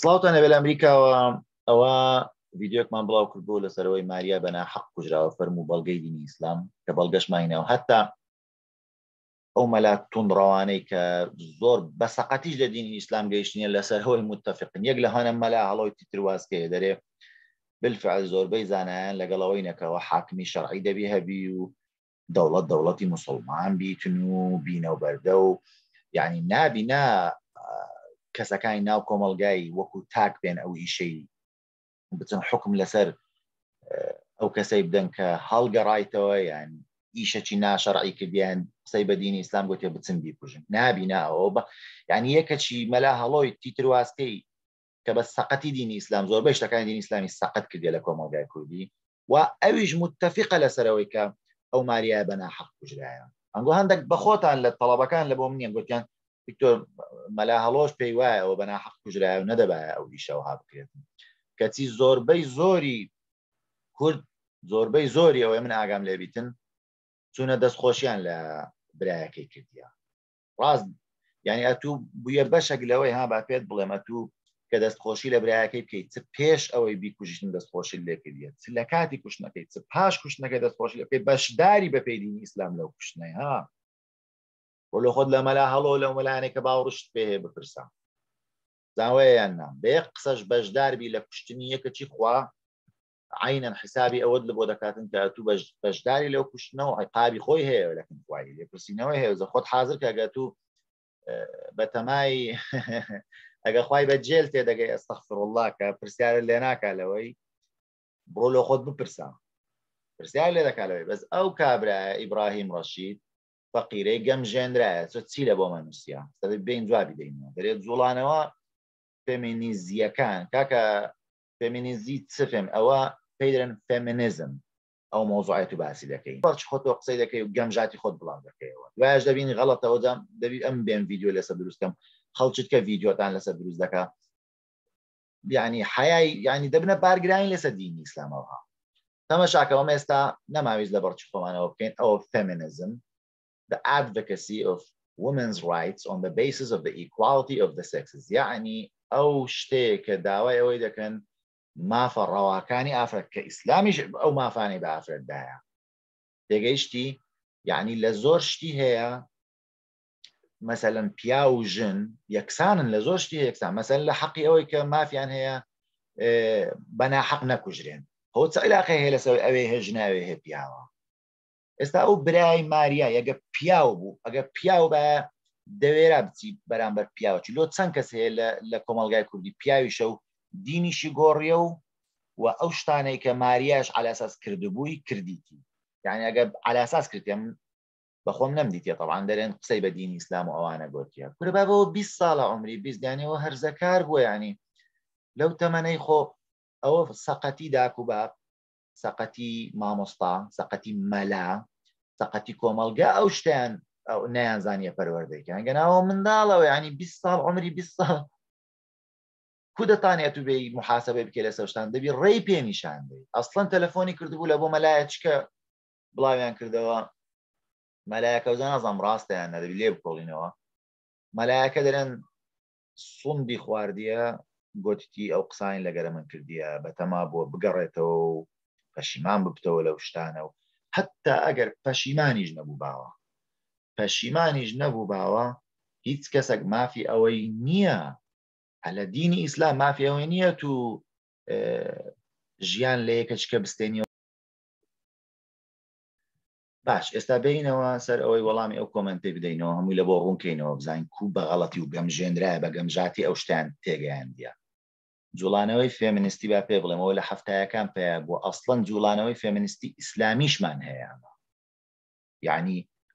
سڵاوتان لەبێ لە ئەمریکاوە ئەوە ڤیددیۆکمان بڵاو کردبوو لەسەرەوەی ماریا بەناحەق کوژراوە فەرموو بەڵگەی دینی ئیسلام کە بەڵگەشماینەوە هەتا ئەو مەلا توندڕەوانەی کە زۆر بەسەقەتیش لە دینی ئیسلام گەیشتنیە لەسەرەوەی متتەفقن یەک لە هەنە مەلا هەڵۆی تیتروازکەیە دەرێ بالفعل زۆربەی زانایان لەگەڵەوەی نەکەوە حاکمی شەرعی دەبی هەبی و دەوڵەتی موسڵمان بیتن و بینە و بەردە و یعنی نابینا کەسەکانی ناو کۆمەلگای وەکو تاک بێن ئەو ئیشەی بچن حکم لەسەر ئەو کەسەی بدەن کە هەڵگەڕایتەوە یان ئیشەکی ناشەرعی کردیان قسەی بە دینی ئیسلام گوتێ بچن بیکوژن نابیناەوە یعنی یەکەچی مەلا هەڵۆی تیتروازکەی کە بە سەقەتی دینی ئیسلام زۆربەی شتەکانی دینی ئیسلامی سەقەت کردێ لە کۆمەلگای کوردی و ئەویش متتەفقە لەسەرەوەی کە ئەو ماریای بەناحەق کوژرایە ئەنگۆ هەندێک بەخۆتان لە تەڵەبەکان لە بۆ منیان گوتیان دکتۆر مەلا هەڵۆش پێی وایە ئەوە بەناحەق کوژرایە و نەدەبایە ئەو ئیشەوە بکرێتن کەچی زۆربەی زۆری کورد زۆربەی زۆری ئەوەی من ئاگام لێبیتن چونە دەستخۆشیان لە برایەکەی کردیە ڕاست یعنی ئەتوو بویە بەشێک لەوەی ها با پێت بڵێم ئەتوو کە دەستخۆشی لە برایەکەی بکەیت چ پێش ئەوەی بیکوژیشتن دەستخۆشی لێ کردیە چ لە کاتی کوشتنەکەی چ پاش کوشتنەکەی دەستخۆشی لە پێی بەشداری بەپێی دینی ئیسلام لەو کوشتنەی ها وەلو خۆت لە مەلا هەڵۆ لەو مەلایانەی کە باوەڕشت پێ هەیە بپرسە زاوەیە یان نام بە یەک قسەش بەشداربی لە کوشتنی یەکەچی خوا عینەن حسابی ئەوەت لە بۆ دەکاتن کە تو بەشداری لەو کوشتنەوە عقابی خۆی هەیە لەکن خوای لێپرسینەوەی هەیە زە خۆت حاضر کە ئەگە تو بەتەمای ئەگە خوای بە جێل تێدەگەی ئەستەغفر الله کە پرسیارە لێ ناکا لەوەی بڕۆ لە خۆت بپرسە پرسیار لێ دەکا لەوەی بەس ئەو کابرایە ئیبراهیم ڕەشید فەقیرەی گەمژێنرایە چی لە بۆ مەنووسیا بین جوابی دەینەوە دەرێت جوڵانەوە فێمینیزیەکان کاکە فێمینیزی چفێم ئەوە پێدرن فێمینیزم ئەو مۆزوعەت و باسی دەکەی بەڵکی خۆت قسەی دەکەی و گەمژاتی خۆت بڵاو دەکەیەوە دوایش دەبینی غەڵەتەوە دەبی ئەم بێن ڤیدیۆ لەسەر دروستکەم خەڵکت کە ڤیدیۆتان لەسەر دروست دەکا یعنی حیای یعنی دەبنە بارگرانی لەسەر دینی ئیسلامەوە تەماشاکەوە ئێستا نەماویست لە بەرچی خۆمانەوە بکەین ئەوە فێمینیزم the advocacy of women's rights on the basis of the equality of the sexes يعني ئەو شتەیە کە داوای ئەوەی دەکەن مافە ڕەواکانی ئافرەت کە ئیسلامیش ئەو مافانەی بە ئافرەتدایە تێگەیشتی یعنی لە زۆر شتی هەیە مەسەلەن پیا و ژن یەکسانن لە زۆر شتی یەکسان مەسەلەن لە حەقی ئەوەی کە مافیان هەیە بەناحەق نەکوژرێن هەو چ عیلاقەی هەیە لەسەر ئەوەی هێژ ناوێ هەیە پیاوە ئێستا ئەو برای ماریا ئەگە پیاو بوو ئەگە پیاو بە دەوێرا بچی بەرامبەر پیاوەکی لۆ چەند کەس هەیە لە کۆمەلگای کوردی پیاویشە و دینیشی گۆڕیە و ئەو شتانەی کە ماریاش علاساس کردبووی کردیتی یعنی ئەگە علاساس کردی من بەخۆم نەمدیتە طبعا دەرێن قسەی بە دینی ئیسلام و ئەوانە گوتیە کورە بابەوە 20 ساڵە عمری 20 دانیەوە هەرزەکار بووە ینی لەو تەمەنەی خۆ ئەوە سەقەتی داکوباک سەقەتی مامۆستا سەقەتی مەلا سەقەتی کۆمەلگا ئەو شتیان ئەو نەیانزانیە پەروەردەیکەن گەناوە منداڵەوە ینی 20 ساڵ عمری 20 ساڵ کو دەتانێت و بێی محاسبەی بکە لە سەوشتان دەبی ڕێی پێنیشان دەی ئەسڵەن تەلەفۆنی کردبوو لە بۆ مەلایە چکە بڵاویان کردەوە مەلایەکە وزە نازام ڕاستەیان نەدەبی لێ بکۆڵینەوە مەلایەکە دەرێن سوندی خواردیە گوتیتی ئەو قسانی لەگەرە من کردیە بەتەما بۆ بگەڕێتەوە و پەشیمان ببتەوە لەو شتانە و حتا ئەگەر پەشیمانیش نەبوو باوە هیچ کەسێک مافی ئەوەی نییە لە دینی ئیسلام مافی ئەوەی نییە تو ژیان لە یەکەچکە بستێنیەوە باش ئێستا بینەوە سەر ئەوەی وەڵامی ئەو کۆمنتی بدەینەوە هەمووی لە بۆ ڕوونکەینەوە بزانین کو بە غەڵەتی و گەمژێنرایە بە گەمژاتی ئەو شتیان تێگەیاندیە جوڵانەوەی فێمینیستی با پێ بڵێمەوە لە هەفتایەکان پێە بۆ ئەسڵەن جوڵانەوەی فێمینیستی ئیسلامیشمان هەیە یعنی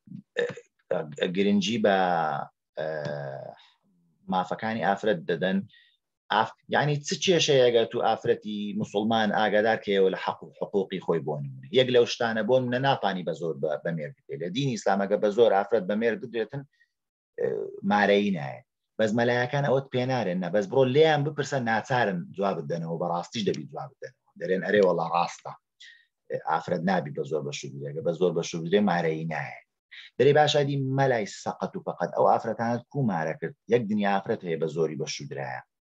گرنگی بە مافەکانی ئافرەت دەدەن یعنی چ کێشەیەگە تو ئافرەتی موسڵمان ئاگادار کەیەوە لە حەق و حقوقی خۆی بۆ نمونە یەک لەو شتانە بۆ منە ناپانی بە زۆر بەمێر بدرێت لە دینی ئیسلامەکە بە زۆر ئافرەت بەمێر بدرێتن مارەی نایە بەس مەلایەکان ئەوت پێ نارێن نە بەس بڕۆ لێیان بپرسە ناچارن جواب بدەنەوە بەڕاستیش دەبی جواب بدەنەوە دەرێن ئەرێ وەڵا ڕاستە ئافرەت نابی بە زۆر بەشودرێگە بە زۆر بەشودرێ مارەی نایە دەرێ باشادی مەلای سەقەت و فەقەت ئەو ئافرەتانت کومارە کرد یەک دنیا ئافرەت هەیە بە زۆری بەشودرایە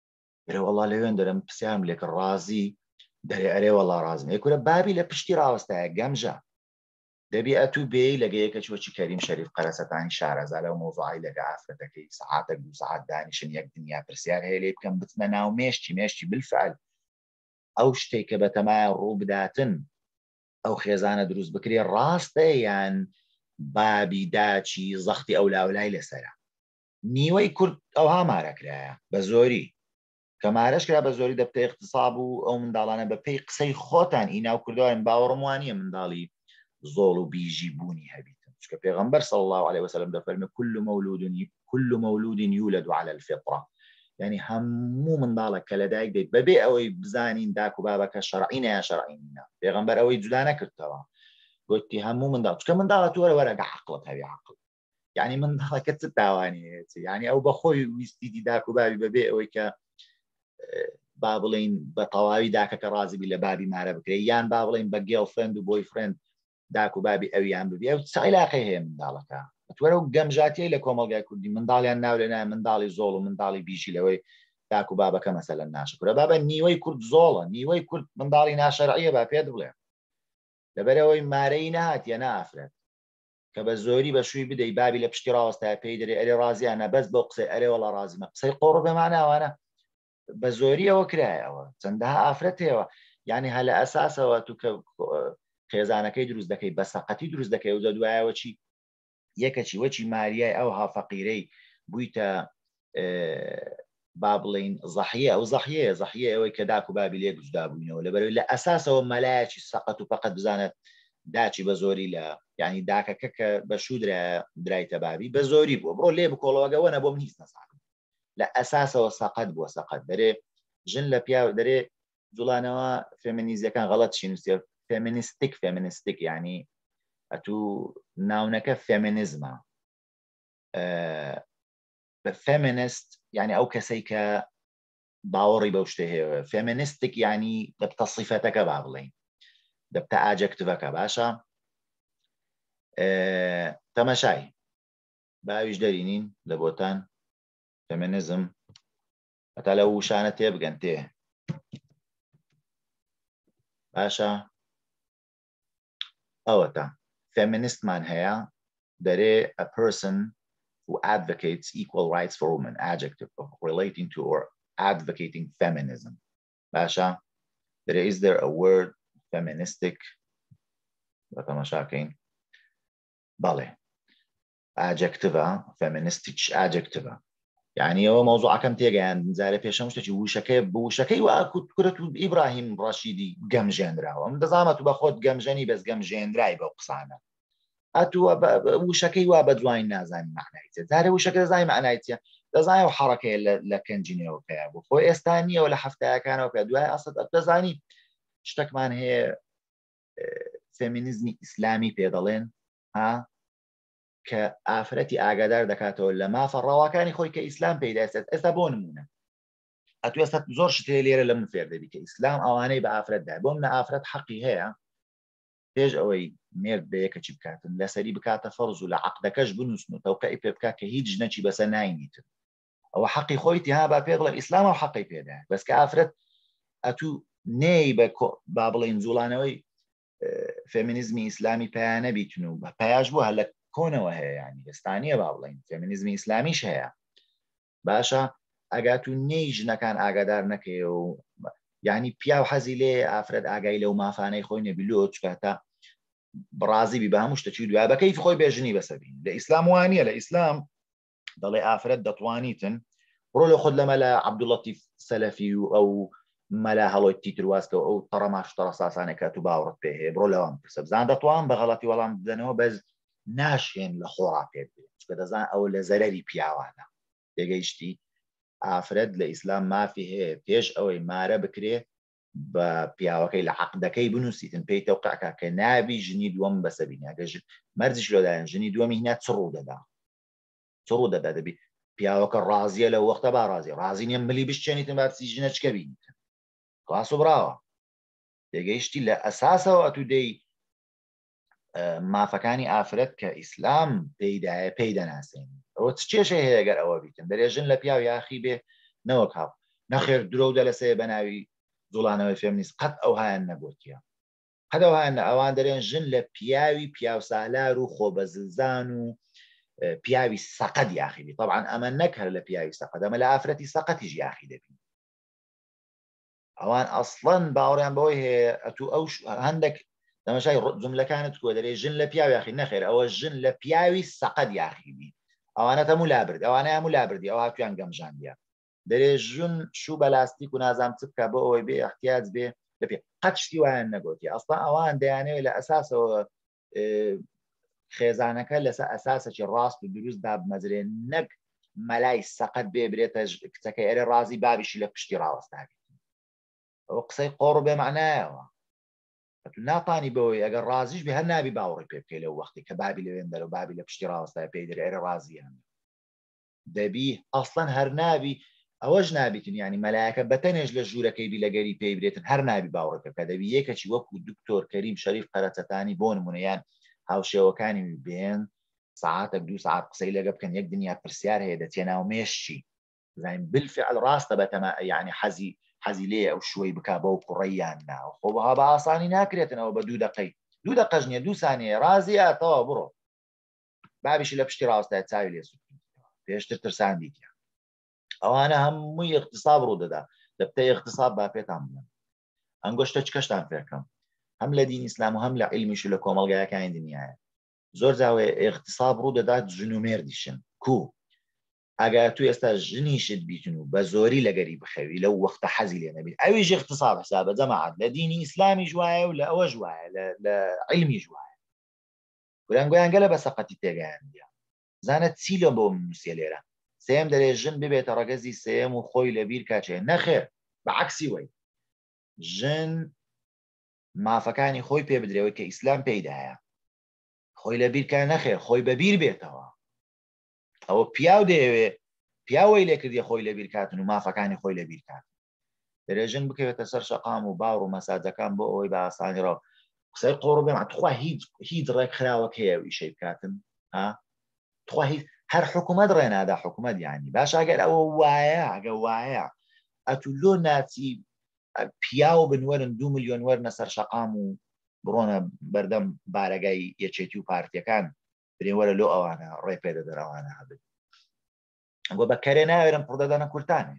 برێ وەڵا لەوێن دەرم پرسیارم لێکە ڕازی دەرێ ئەرێ وەڵا ڕازم یەکورە بابی لە پشتی ڕاوەستایە گەمژە دەبی ئەتوو بێ لەگەیەکە چۆچی کەریم شەریف قەرەسەتانی شارەزا لەو مۆزوعی لەگە ئافرەتەکەی سەعاتێک 2 سەعات دانیشن یەک دنیا پرسیار هەیە لێ بکەم بچمە ناو مێشتی بالفعل ئەو شتێک کە بەتەمایە ڕوو بداتن ئەو خێزانە دروست بکرێ ڕاستە یان بابی داچی زەختی ئەو لاولای لەسەرە نیوەی کورد ئەوها مارەکرایە بە زۆری کە مارەش کرا بە زۆری دەبتە اقتصاب و ئەو منداڵانە بە پێی قسەی خۆتان ئیناو کردوان باوەڕم وانە منداڵی زۆڵ و بیژی بوونی هەبیتن چکە پێغەمبەر صلی الله عليه وسلم دەفەرمێ كل مولود يولد على الفطرة يعني هەموو منداڵێک کە لەدایک دێت بەبێ ئەوەی بزانین داک و بابەکە شەرعینە یا شەرعین نە پێغەمبەر ئەوەی جودا نەکردەوە گوتی هەموو منداڵ چکە منداڵە تۆرە وەرەگە عەقڵت هەبی عەقڵ يعني منداڵەکە چ تاوانێتی يعني ئەو بەخۆی ویستی داک و بابی بەبێ ئەوەی کە با بڵین بە تەواوی داکەکە ڕازی بی لە بابی مارە بکرێت یان با بڵین بە گێڵفرێند و بۆی فرێند داک و بابی ئەویان ببێ ئەو چ عیلاقەی هەیە منداڵەکە وەرە و گەمژاتیە لە کۆمەڵگای کوردی منداڵیان ناو لێ نایە منداڵی زۆڵ و منداڵی بیژی لەوەی داک و بابەکە مەسەلەن ناشکرە بابە نیوەی کورد زۆڵە نیوەی کورد منداڵی ناشەرعیە با پێت بڵێ لەبەرەوەی مارەی نهاتیە نافرێت کە بە زۆری بە شووی بدەی بابی لە پشتی ڕاوەستای پێی دەرێ ئەرێ ڕازیانە بەس بۆ قسەی ئەرێ وەڵا ڕازیمە قسەی قۆڕ بێماناوانە بە زۆری ئەوە کرایەوە چەندەها ئافرەت هەیەوە یعنی هە لە ئەساسەوە تو کە خێزانەکەی دروست دەکەی بە سەقەتی دروست دەکەی و دوایەوە چی یەکەچی وەچی ماریای ئەو هافەقیرەی بوویتە با بڵین زەحیە ئەو زەحیە ئەوەی کە داک و بابی لێ جودا بووینەوە لەبەرەوەی لە ئەساسەوە مەلایەکی سەقەت و فەقەت بزانێت داچی بە زۆری لە یعنی داکەکە کە بە شوو درایتە بابی بە زۆری بووە بڕۆ لێ بکۆڵەوەگەوەنە بۆ من هیچ نەساکەم لە ئەساسەوە سەقەت بووە سەقەت دەرێ ژن لە پیا دەرێ جوڵانەوە فێمینیزیەکان غەڵەت شینوسێ فێمینیستیک یعنی ئەتوو ناونەکە فێمینیزمە بە فێمینیست یعنی ئەو کەسەی کە باوەڕی بەو شتە هەیە فێمینیستیک یعنی دەبتە صیفەتەکە با بڵێین دەبتە ئاجەکتڤەکە باشە تەماشای باویش دەرینین لە بۆتان فێمینیزم هەتا لە وشانە تێبگەن تێ باشە ئەوەتە فێمینیستمان هەیە دەرێ a person who advocates equal rights for women adjective of relating to or advocating feminism باشە is there a word feministic بەتەماشاکەین بەڵێ adjective feministic adjective يعني هو موضوع كم تيجي عند زاري في شمس تجي وشكي وأكيد كرة إبراهيم رشيدي جم جندرا ومن زعمت وباخد جم جني بس جم جندرا يبقى قصانا أتو وشكي وبدوين نازم معناته زاري وشكي زي معناته زي وحركة لكن جيني وكيابو خو إستانية ولا حفتة كانوا كدواء أصلا تزاني اشتك من هي فيمينيزم إسلامي بيدلين ها کە ئافرەتی ئاگادار دەکاتەوە لە مافە ڕەواکانی خۆی کە ئیسلام پێداست ئێستا بۆ نمونە ئەتو ئێستا زۆر شتێ لێرە لە من فێر دەبی کە ئیسلام ئەوانەی بە ئافرەتدا بۆ منە ئافرەت حەقی هەیە پێش ئەوەی مێرد بە یەکەچی بکاتن لەسەری بکاتە فەرز و لە عەقدەکەش بنووسن و تەوقیعی پێ بکات کە هیچ ژنەکی بەسەر ناینیتن ئەوە حەقی خۆیتی ها با پێ بڵێ ئیسلام ئەو حەقی پێدا بەس کە ئافرەت ئەتوو نێی بە با بڵێن جوڵانەوەی فێمینیزمی ئیسلامی پایانە بیتن و بە پایاش بووە هەر لە کۆنەوە هەیە ینی ئێستانیە با بڵێن فێمینیزمی ئیسلامیش هەیە باشە ئەگات و نێی ژنەکان ئاگادار نەکەی و ینی پیا و حەزی لێ ئافرەت ئاگای لەو مافانەی خۆی نەبیلۆ چکاتە بڕازی بی بە هەموو شتەچی دوای بەکەیف خۆی بێژنی بەسەبین لە ئیسلام وانە لە ئیسلام دەڵێ ئافرەت دەتوانیتن بڕۆ لە خۆت لەمە لە عەبدوڵەتیف سەلەفی و ئەو مەلا هەڵۆی تیتر واسکە ئەو تەڕەماشتەڕە ساسانێکە تو باوەڕت پێ هەیە بڕۆ لەوان پرسە بزان دەتوان بە غەڵەتی وەڵام بدەنەوە بەس ناشێن لە خۆڕا پێ بێت چکە دەزان ئەو لە زەرەری پیاوانە تێگەیشتی ئافرەت لە ئیسلام مافی هەیە پێش ئەوەی مارە بکرێ بە پیاوەکەی لە عەقدەکەی بنووسیتن پێی تەوقیعکە کە نابی ژنی دووەم بەسەبینە ئەگەر مەرجش لۆدایەن ژنی دووەمی هینا چ ڕوو دەدا دەبی پیاوەکە ڕازیە لە وەختە با ڕازی نیە ملی بشتێنیتن باسی ژنە چکە بینیتن خلاص و براوە تێگەیشتی لە ئەساسەوە ئەتو دەی مافەکانی ئافرەت کە ئیسلام پێی دەناسێن ئەوە چ کێشەی هەیە گەر ئەوە بیتن دەرێژن لە پیاو یاخی بێ نەوەک هاو نەخێر درۆ دەلەسێ بە ناوی زوڵانەوەی فێمنیست قەت ئەو هایان نەگوتیە قەدەوە هەن ئەوان دەرێن ژن لە پیاوی پیاوسالار و خۆبەزلزان و پیاوی سەقەت یاخیبی طبعا ئەمە نەکەر لە پیاوی سەقەت ئەمە لە ئافرەتی سەقەتیش یاخی دەبین ئەوان ئەسڵەن باوەڕیان بەوەی هەیە ئەتو ئەو هەندێک دەمەشای جملەکانت کۆ دەرێ ژن لە پیاوی یاخی نەخێر ئەوە ژن لە پیاوی سەقەت یاخیبی ئەوانە هەموو لابرد ئەوانە هەموو لابردی ئەو هاتویان گەمژاندیە دەرێ ژن شوو بەلاستیک و نازام چ بکە بۆ ئەوەی بێ احتیاج بێ لەپێ قەت شتی وایان نەگوتی ئەسڵا ئەوان دەیانەوێت لە ئەساسەوە خێزانەکە لەسەر ئەساسێکی ڕاست و دروست دابمەزرێن نەک مەلای سەقەت بێ برێتە کچەکەی ئەرێ ڕازی بابیشی لە پشتی ڕاوەستاوی ئەوە قسەی قۆڕ بێ معنایەوە ناتانی بەوەی ئەگەر ڕازیش بێ هەر نابی باوەڕی پێ بکەی لەو وەختی کە بابی لەوێن دەرەوە بابی لە پشتی ڕاوەستای پێی دەرێ ئەرێ ڕازیان دەبی ئەسڵەن هەر نابی ئەوەش نابیتن ینی مەلایەکە بەتەنێژ لە ژوورەکەی بی لەگەری پێی برێتن هەر نابی باوەڕەکە کە دەبی یەکەکی وەکو دکتۆر کەریم شەریف قەرەچەتانی بۆ نمونەیان هاوشێوەکانی بێن ساعتێک 2 ساعت قسەی لەگە بکەن یەک دنیا پرسیار هەیە دەچێ ناو مێشتی زین بالفعل ڕاستە بەتەمە ینی حەزی لێ ئەو شوەی بکا بەو کوڕەیان ناو خۆ بەها بە ئاسانی ناکرێتنەوە بە 2 دقەی 2 دقەژ نیە 2 سانیە ڕازی ئاتەوە بڕۆ بابیشی لە پشتی ڕاوەستای چاوی لێ سووتین پێشتر ترساندیتیان ئەوانە هەمووی اغتساب ڕوو دەدا لە پتەی اغتساب با پێتان بڵێن ئەنگۆشتە چ کەشتان فێرکەم هەم لە دین ئیسلام و هەم لە عیلمیش و لە کۆمەڵگایەکانی دنیاە زۆر جاوێ اغتساب ڕوو دەدات ژن و مێردیشن کو ئەگە تو ئێستا ژنیشت بیتن و بە زۆری لەگەری بخەوی لەو وەختە حەزی لێ نەبیت ئەویش اغتساب حسابە جەماعەت لە دینی ئیسلامی جوایە و لە ئەوە جوایە لە عیلمی جوایە گویان گەلە بە سەقەتی تێگەیاندیە زانە چی لە بۆ نووسێ لێرە سێم دەرێ ژن ببێتە ڕەگەزی سێم و خۆی لەبیر کاچێ نەخێر بەعکسی وەی ژن مافەکانی خۆی پێ بدرێەوەی کە ئیسلام پێیدایە خۆی لەبیرکە نەخێر خۆی بەبیر بێتەوە ئەوە پیاو دەیەوێ پیاوەی لێ کردی خۆی لەبیر کاتن و مافەکانی خۆی لەبیر کات دەرێژن بکەوێتە سەر شەقام و باڕ و مەساجەکان بۆ ئەوەی بە ئاسانیڕەوە قسەی قۆڕ بێ توخوا هیچ ڕێک خراوەک هەیە و ئیشەی بکاتن توخوا هیچ هەر حکوومەت ڕێنادا حکوومەت یانی باش ئەگەر ئەوە وایە ئەگە وایە ئەتو لۆ ناچی پیاو بنوەرن 2 ملیۆن وەرنە سەر شەقام و بڕۆنە بەردەم بارەگای یەکێتی و پارتیەکان برێوەرە لۆ ئەوانە ڕێ پێدە دەراوانە هەبن بۆ بە کەرێ ناوێرم پڕدەدەنە کورتانێ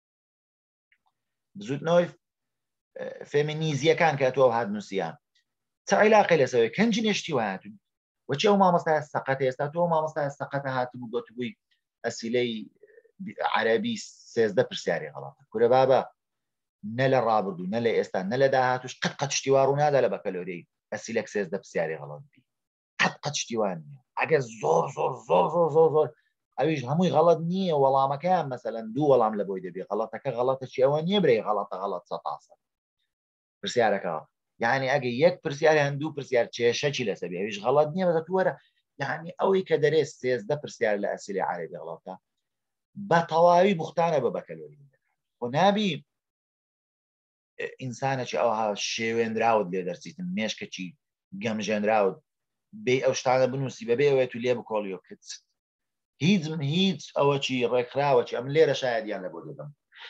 بزوتنەوەی فێمینیزیەکان کە تۆ هات نووسیان چ عیلاقی لەسەوەی کەنجی نێشتی وهاتون وەچی ئەو مامۆستای سەقەت ئێستا تۆ مامۆستای سەقەتە هاتبوو گوتبووی ئەسیلەی عەرەبی 13 پرسیاری غەڵەتە کورە بابە نە لە ڕابردوو نە لە ئێستا نە لە داهاتوش قەت شتیوا ڕوو نادا لە بەکەلۆرەی ئەسیلەک 13 پرسیاری غەڵەت بی قەت شتیوان نییە ئەگە زۆر زۆر زۆر زۆر زۆر زۆر ئەویش هەمووی غەڵەت نییە وەڵامەکەیان مەسەلەن 2 وەڵام لە بۆی دەبێ غەڵەتەکە غەڵەتەی ئەوە نییە برێ غەڵەت 100% پرسیارەکەەوە یعنی ئەگە یەک پرسیاریان 2 پرسیار کێشەکی لەسەر بێ ئەویش غەڵەت نییە بەدە تووەرە یعنی ئەوەی کە دەرێت 13 پرسیار لە ئەسیلی عەرەبی غەڵەتە بە تەواوی بوختانە بە بەکەلۆری خۆ نابی ئینسانێکی ئەوها شێوێنراوت لێ دەرچیتن مێشکێکی گەمژێنراوت بێ ئەو شتانە بنووسی بەبێ ئەوێت و لێ بکۆڵیۆ کت هیچ ئەوەی ڕێکخراوەی ئەم لێرە شایدیان لە بۆ دەدەم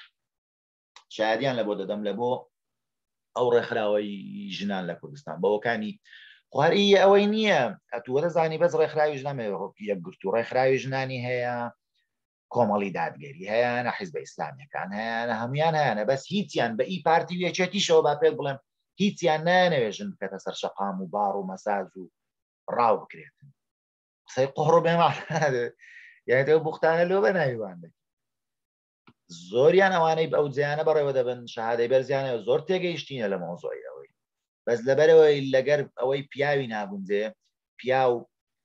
شایدیان لە بۆ دەدەم لە بۆ ئەو ڕێکخراوەی ژنان لە کوردستان بەوەکانی خوارەیە ئەوەی نییە ئەتووەرە زانی بەس ڕێکخراوی ژنامێ یەکگرت و ڕێکخراوی ژنانی هەیە کۆمەڵی دادگەری هەیەە حیزبە ئیسلامیەکان هەیەە هەمویان هەیەە بەس هیچیان بە ئی پارتی وێچێتیشەوە با پێت بڵێم هیچیان نانەوێژن بکەتە سەر شەقام و باڕ و مەساج و ڕاو بکرێتن قسەی قۆڕ بێمە یانەوە بوختانە لۆ بە ناویوان دەکەن زۆریان ئەوانەی ئەو جیانە بەڕێوە دەبن شەهادەی بەرزیانە زۆر تێگەیشتینە لە مۆزۆی ئەوەی بەس لەبەرەوەی لەگەر ئەوەی پیاوی نابونجێ پیاو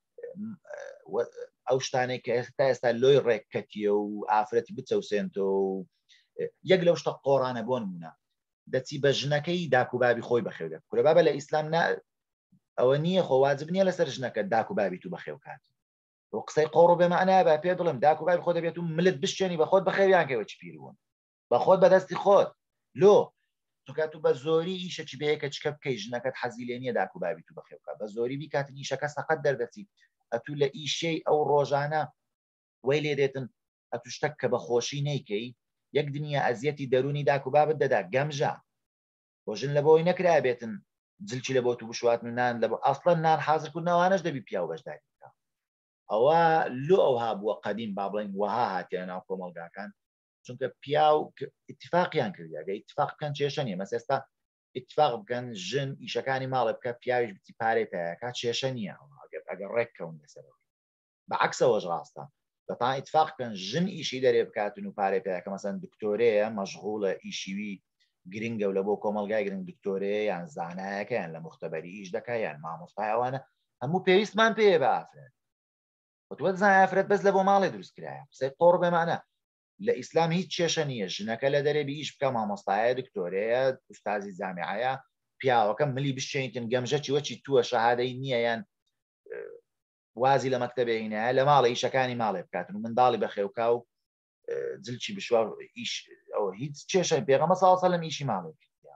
ئەو شتانێک کە ئێستا لۆی ڕێککەتیە و ئافرەتی بچەوسێنتەوە و یەک لەو شتە قۆڕانە بۆ نمونە دەچی بە ژنەکەی داکوبابی خۆی بەخێو کورە بابە لە ئیسلام ئەوە نییە خۆ واجب نییە لەسەر ژنەکە داکوبابی تو بەخێو کات و قسەی قۆڕ بێ مەعنایە با پێ دڵم داکوبابی خۆ دەبێت و ملت بشتێنی بە خۆت بەخێویان کەوە چ پیربوون بە خۆت بەدەستی خۆت لۆ توکات و بە زۆری ئیشەکی بەیەکە چکە بکەی ژنەکەت حەزی لێ نییە داکوبابی تو بەخێو کات بە زۆری بیکاتن ئیشەکە سەقەت دەردەچی ئەتوو لە ئیشەی ئەو ڕۆژانە وەی لێ دێتن ئەتو شتێک کە بە خۆشی نەیکەی یەک دنیا ئەزیەتی دەرونی داک و بابت دەدا گەمژە بۆ ژن لە بۆی نەکرا بێتن جلکی لە بۆ تو بشواتن نان لە بۆ ئەسڵەن نان حازرکردنەوەوانش دەبی پیا و بەشداری بکە ئەوە لۆ ئەوها بووە قەدیم با بڵێن وەها هاتیە ناو کۆمەڵگاکان چونکە پیا و اتفاقیان کردی ئەگە اتفاق بکەن کێشە نیە مەس ئێستا اتفاق بکەن ژن ئیشەکانی ماڵێ بکە پیاویش بچی پارەی پێیەکە کێشە نییە ئەگەر ڕێککەون لەسەرەوە بەعکسەوەش ڕاستە بەتان اتفاق بکەن ژن ئیشی دەرێ بکاتن و پارەی پێیەکە مەسەن دکتۆرەیە مەشغوڵە ئیشیوی گرنگە و لە بۆ کۆمەلگای گرنگ دکتۆرەیە یان زانایەکە یان لە مختبەری ئیش دەکە یان مامۆستای ئەوانە هەموو پێویستمان پێ بە ئافرەت وتوە زان ئافرەت بەس لە بۆ ماڵی دروستکرایە قسەی قۆڕ بێمانە لە ئیسلام هیچ کێشە نییە ژنەکە لە دەرێبی ئیش بکە مامۆستایە دکتۆرەیە ئوستازی جامیعەیە پیاوەکە ملی بشێنیتن گەمژە چیوەچی تووە شەهادەی نییە یان وازی لە مەکتەبێنە لە ماڵە ئیشەکانی ماڵێ بکاتن و منداڵی بەخێوکا و جلچی بشوە ئیش ئەوە هیچ کێشە پێغەمبەر صلی الله علیه و سلم ئیشی ماڵێ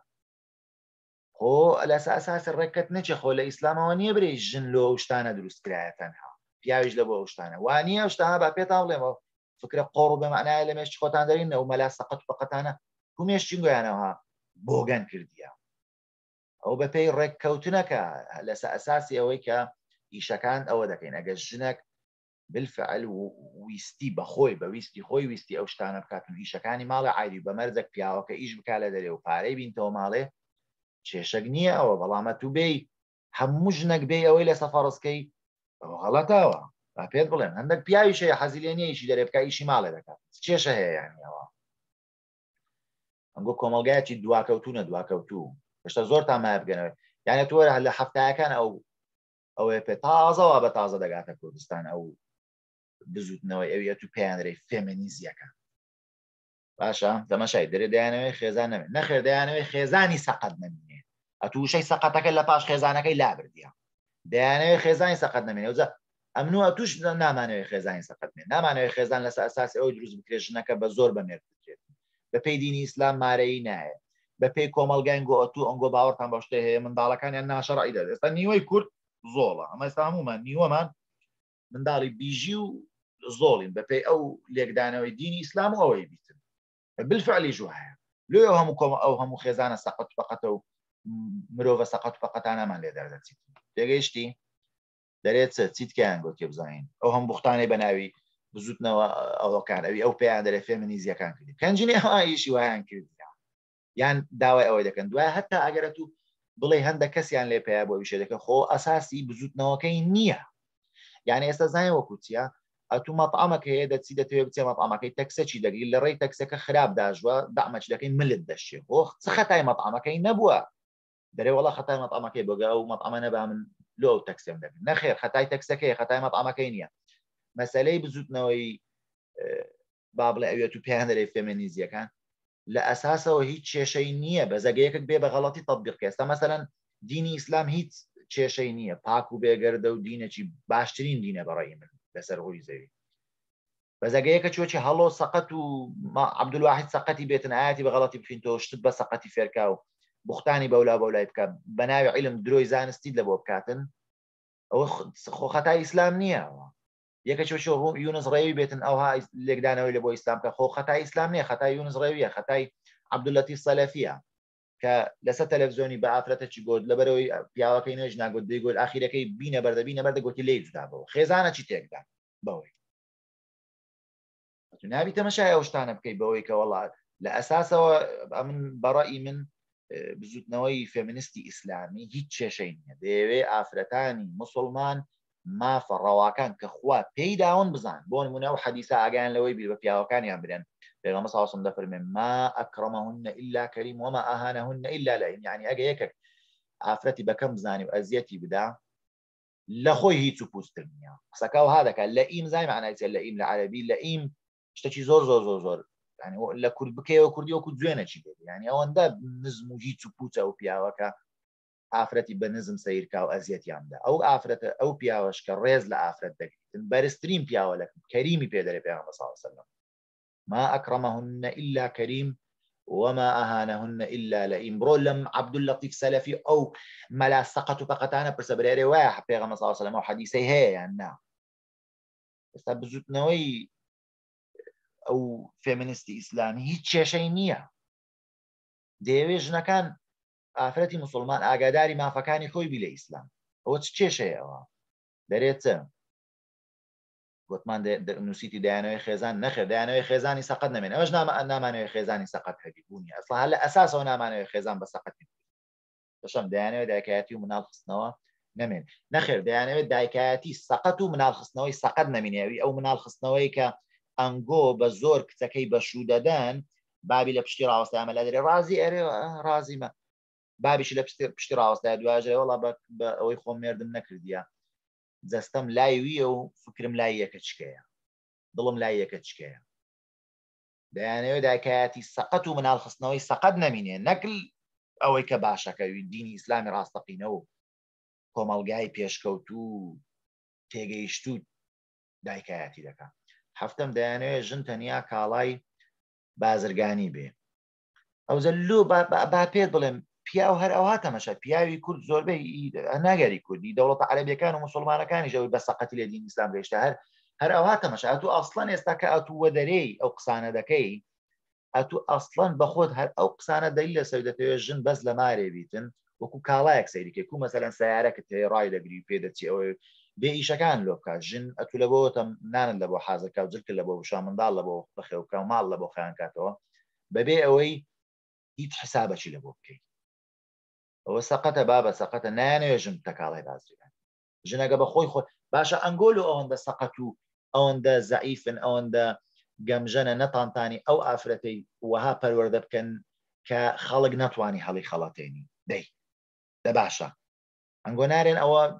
خۆ لە ئەساس ڕێککەت نەچێ خۆ لە ئیسلامەوە نییە برێ ژن لۆ شتانە دروستکرایە تەنها پیاویش لە بۆ شتانە وانە شتانە با پێتان بڵێمەوە فکرە قۆڕ بەمعنایە لە مێشت خۆتان دەرین ئەو مەلا سەقەت بەقەتانە کومێشتی گویانەوە بۆگەن کردیە ئەو بەپێی ڕێککەوتنەکە لەسەر ئەساسی ئەوەی کە ئیشەکان ئەوە دەکەین ئەگەر ژنێک بالفعل ویستی بەخۆی بەویستی خۆی ویستی ئەو شتانە بکاتن ئیشەکانی ماڵە عادی بەمەرزێک پیاوەکە ئیش بکا لە دەرێ و پارەی بینتەوە ماڵێ کێشەک نییە ئەوە بەڵامە تو بێی هەموو ژنێک بێ ئەوەی لە سەفەڕستکەی غەڵەتەوە با پێت بڵێن هەندێک پیاوی شەیە حەزی لێ نییە ئیشی دەرێ بکە ئیشی ماڵێ دەکات کێشە هەیە یانیەوە ئەنگۆ کۆمەلگایەکی دواکەوتوو هێشتا زۆر تامایە بگەنەوەی یانە تۆ لە هەفتایەکان ئەوەیە پێ تازەوە بە تازە دەگاتە کوردستان ئەو بزوتنەوەی ئەوە تو پێیانرەی فێمینیزیەکە باشە تەماشای دەرێ دەیانەوەی خێزان نەمێن نەخێر دەیانەوەی خێزانی سەقەت نەمێنێ ئەتووشەی سەقەتەکە لە پاش خێزانەکەی لابردیە دەیانەوەی خێزانی سەقەت نەمێنێ وزە ئەمنوە توش نامانەوەی خێزانی سەقەت مێن نامانەوەی خێزان لەسەر ئەساسی ئەوەی دروست بکرێ ژنەکە بە زۆر بەمێر بکرێت بەپێی دینی ئیسلام مارەیی نایە بەپێی کۆمەلگای گۆتو ئەنگۆ باوەڕتان بە شتێ هەیە منداڵەکانیان ناشەڕعی دەدێت ئێستا نیوەی کورد زۆڵە ئەمە ئێستا هەمومان نیوەمان منداڵی بیژی و زۆڵین بەپێی ئەو لێکدانەوەی دینی ئیسلام و ئەوەی بیتن بالفعلی جو هەیە لێ ئەو هەموو خێزانە سەقەت فەقەتە و مرۆڤە سەقەت فەقەتانەمان لێ دەردەچیت تێگەیشتی دەرێت چیتکیان گۆتێ بزانین ئەو هەم بوختانەی بەناوی بزوتنەوە ئەوەکان ئەوی ئەو پێیان دەرێ فێمینیزیەکان کردی پێنجنی ئەوایشی وایان کردی یان داوای ئەوەی دەکەن دوای هەتا ئەگەرە تو بڵێ هەندێک کەسیان لێ پێیا بۆ ویشە دەکە خۆ ئەساسی بزوتنەوەکەی نییە یعنی ئێستا زانای وەکو چیە ئەتو مەطعەمەکە هەیە دەچی دەتەوێت بچێ مەطعەمەکەی تەکسەچی دەگری لە ڕێی تەکسەکە خراپ داژوە دامەچ دەکەی ملت دەشێ بۆ چ خەتای مەطعەمەکەی نەبووە دەرێ وەڵا خەتای مەطعەمەکەی بۆگە ئەو مەطعەمە نەبا من لۆ تەکسێم دەبێت نەخێر خەتای تەکسەکەی خەتای مەطعەمەکەی نییە مەسەلەی بزوتنەوەی با بڵێ ئەوێت و پێیان دەرێ فێمینیزیەکان لە ئەساسەوە هیچ کێشەی نییە بە زەگەیەکت بێ بە غەڵەتی تەطبیق ئێستا مەسەلەن دینی ئیسلام هیچ کێشەی نییە پاک و بێگەردە و دینێکی باشترین دینە بەڕێی من لەسەر ڕووی زەوی بە زەگەیەکە چۆکی هەڵۆ سەقەت و عەبدولواحید سەقەتی بێتن ئاەتی بە غەڵەتی بخینتەوە شتت بە سەقەتی فێرکا و بوختانی بەولا بەولای بکە بە ناوی عیلم درۆی زانستیت لە بۆ بکاتن ئەوە خۆ خەتای ئیسلام نییە یەکە چۆ یونس ڕێوی بێتن ئەوها لێکدانەوەی لە بۆ ئیسلام کە خۆ خەتای ئیسلام نییە خەتای یونس ڕێویە خەتای عەبدولەتیف سەلەفیە کە لەسەر تەلەڤیزۆنی بە ئافرەتەکی گۆت لەبەرەوەی پیاوەکەی نوێژ ناگوت دەیگوت ئاخیرەکەی بینە بەردە گوتی لێی جودا بەوە خێزانە چی تێکدا بەوەی نابی تەمەشای ئەو شتانە بکەی بەوەی کە وەڵات لە ئەساسەوە من بەڕەئی من بزوتنەوەی فێمینیستی ئیسلامی هیچ کێشەی نییە دەیەوێ ئافرەتانی موسڵمان مافە ڕەواکان کە خوا پێی داون بزان بۆ نمونە و حەدیسە ئاگیان لەوەی بیر بە پیاوەکانیان برێن پێغەمبەر صلی الله علیه و سلم دەفەرمێ ما ئەکرەمەهن إلا کەریم وما ئەهانەهن إلا لەئیم یعنی ئەگە یەکێک ئافرەتی بەکەم بزانی و ئەزیەتی بدا لە خۆی هیچ و پوستر نییە قسەکە وها دەکات لەئیم زای معنای چییە لەئیم لە عەرەبی لەئیم شتێکی زۆر يعني لە کورد بکەوە کوردی وەکو دوێنەی بێت يعني ئەوەندە نزم و هیچ و پوچە و پیاوەکە ئافرەتی بە نزم سیرکا و ئەزیەتیاندا ئەو ئافرەتە ئەو پیاوەش کە ڕێز لە ئافرەت دەگریتن بەرزترین پیاوە لە کەریمی پێدەرێ پێغەمبەر صلی الله علیه و سلم ما أكرمهن إلا كريم وما أهانهن إلا لئيم برو لم عبد اللطيف سلفي أو ملا سقط فقطانا برسبريري واحد پیغمبر صلى الله عليه وسلم وحديثي هي يعني استبزوتنوي ئەو فێمینیستی ئیسلامی هیچ کێشەی نییە. دەیەوێ ژنەکان ئافرەتی موسڵمان ئاگاداری مافەکانی خۆی بی لە ئیسلام. ئەوە چ کێشەیەەوە دەرێتە گوتمان نووسیتی دایانەوەی خێزان نەخێر دایانەوەی خێزانی سەقەت نامێن ئەوەش نامانەوەی خێزانی سەقەت هەبیبوونی ئەسڵ هەر لە ئەساسەوە نامانەوەی خێزان بە سەقەتی بەشەم دایانەوەی دایکایەتی و مناڵخستنەوە نەمێن نەخێر دایانەوێت دایکایەتی سەقەت و مناڵخستنەوەی سەقەت نەمینێوی ئەو مناڵخستنەوەی کە ئەنگۆ بە زۆر کچەکەی بەشوو دەدەن بابی لە پشتی ڕاوەستای ئەمە لە دەرێ ڕازی ئەرێ ڕازیمە بابیشی لە پشتی ڕاوەستای دواژێ وەڵا بە ئەوەی خۆم مێردم نەکردیە جەستەم لای ویە و فکرم لای یەکە چکەیە دڵم لای یەکە چکەیە دەیانەوێت دایکایەتی سەقەت و مناڵخستنەوەی سەقەت نەمینێ نەکل ئەوەی کە باشەکەوی دینی ئیسلامی ڕاستەقینەوە کۆمەڵگای پێشکەوتوو تێگەیشتوو دایکایەتی دەکات. هەفتم دەیانەوێت ژن تەنیا کاڵای بازرگانی بێ ئەو زەلو با پێت بڵێم پیاو هەر ئەوها تەمەشا پیاوی کورد زۆربەی ناگەری کوردی دەوڵەتە عەرەبیەکان و موسڵمانەکانی ژەوی بە سەقەتی لە دین ئیسلام گەیشتە هەر ئەوها تەمەشا ئەتوو ئەسڵەن ئێستا کە ئەتووە دەرەی ئەو قسانە دەکەی ئەتوو ئەسڵەن بەخۆت هەر ئەو قسانە دەی لە سەوی دەتەوێت ژن بەس لە مارێ بیتن وەکو کاڵایەک سەیریکە کو مەسەلەن سیارەکەت هەیە ڕای دەگری پێ دەچی ئەوەی بێ ئیشەکان لۆ بکات ژن ئەتوو لە بۆتە نانن لە بۆ حازەکە و جلکە لە بۆ بشا منداڵ لە بۆ بەخێوکە و ماڵ لە بۆ خەیان کاتەوە بەبێ ئەوەی هیچ حسابەکی لە بۆ بکەیت ئەوە سەقەتە بابە سەقەتە نایانەوێ ژن تەکاڵای بازرگان ژنەکە بە خۆی خۆی باشە ئەنگۆل و ئەوەندە سەقەت و ئەوەندە زەعیفن ئەوەندە گەمژەنە نەتانتانی ئەو ئافرەتەی وەها پەروەردە بکەن کە خەڵک نەتوانی هەڵی خەڵەتێنی دەی دە باشە ئەنگۆ نارێن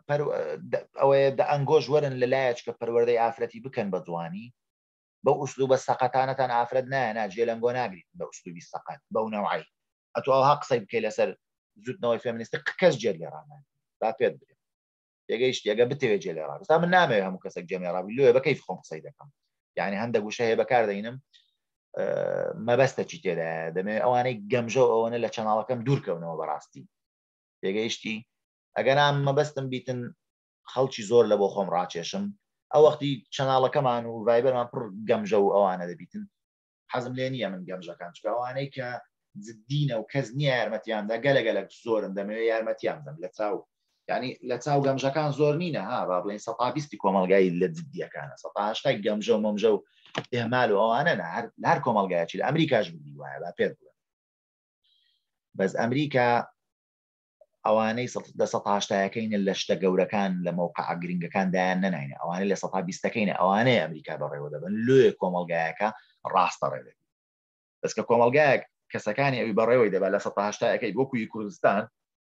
ئەوەیە دە ئەنگۆژ وەرن لە لایەچ کە پەروەردەی ئافرەتی بکەن بە جوانی بە ئوسلوبە سەقەتانەتان ئافرەت نایە جێ لەنگۆ ناگریت بە ئوسلوبی سەقەت بەو نەوعی ئەتو ئەوها قسەی بکەی لەسەر زودنەوەی فێمینیستی کەس جێت لێ ڕامان با پێت بێت تێگەیشت ئەگە بتەوێت جێ لێ ڕا من نامەوێت هەموو کەسێک جێمێ ڕابی لێ بەکەیف خۆم قسەی دەکەم یعنی هەندێک گوشە هەیە بەکار دەینم مەبەستە چی تێدایە دەمەوێت ئەوانەی گەمژە ئەوەنە لە چەناڵەکەم دوورکەونەوە بەڕاستی تێگەیشتی ئەگەر نام مەبەستم بیتن خەڵکی زۆر لە بۆ خۆم ڕاکێشم ئەو وەختی چەناڵەکەمان و ڤایبەرمان پڕ گەمژە و ئەوانە دەبیتن حەزم لێ نییە من گەمژەکان چکە ئەوانەی کە دینە و کەس نییە یارمەتیاندا گەلەگەلک زۆرن دەمەوێت یارمەتیان دەم لە چاو ینی لە چاو گەمژەکان زۆر نینە ها با بڵێن 120 کۆمەلگای لە جددیەکانە 180 گەمژە و مەمژە و ئێمال و ئەوانە هەر کۆمەلگایکی لە ئەمریکاش بووی وایە با پێت بڵێن بەس ئەمریکا ئەوانەی 180ەکەینە لە شتە گەورەکان لە موقع گرنگەکاندایان نەناینە ئەوانەی لە 120ەکەینە ئەوانەیە ئەمریکا بەڕێوە دەبن لێ کۆمەلگایەکە ڕاستە ڕێدەبی بەس کە کۆمەلگایەک کەسەکانی ئەوی بەڕێوەی دەبات لە 180ەکەی وەکوی کوردستان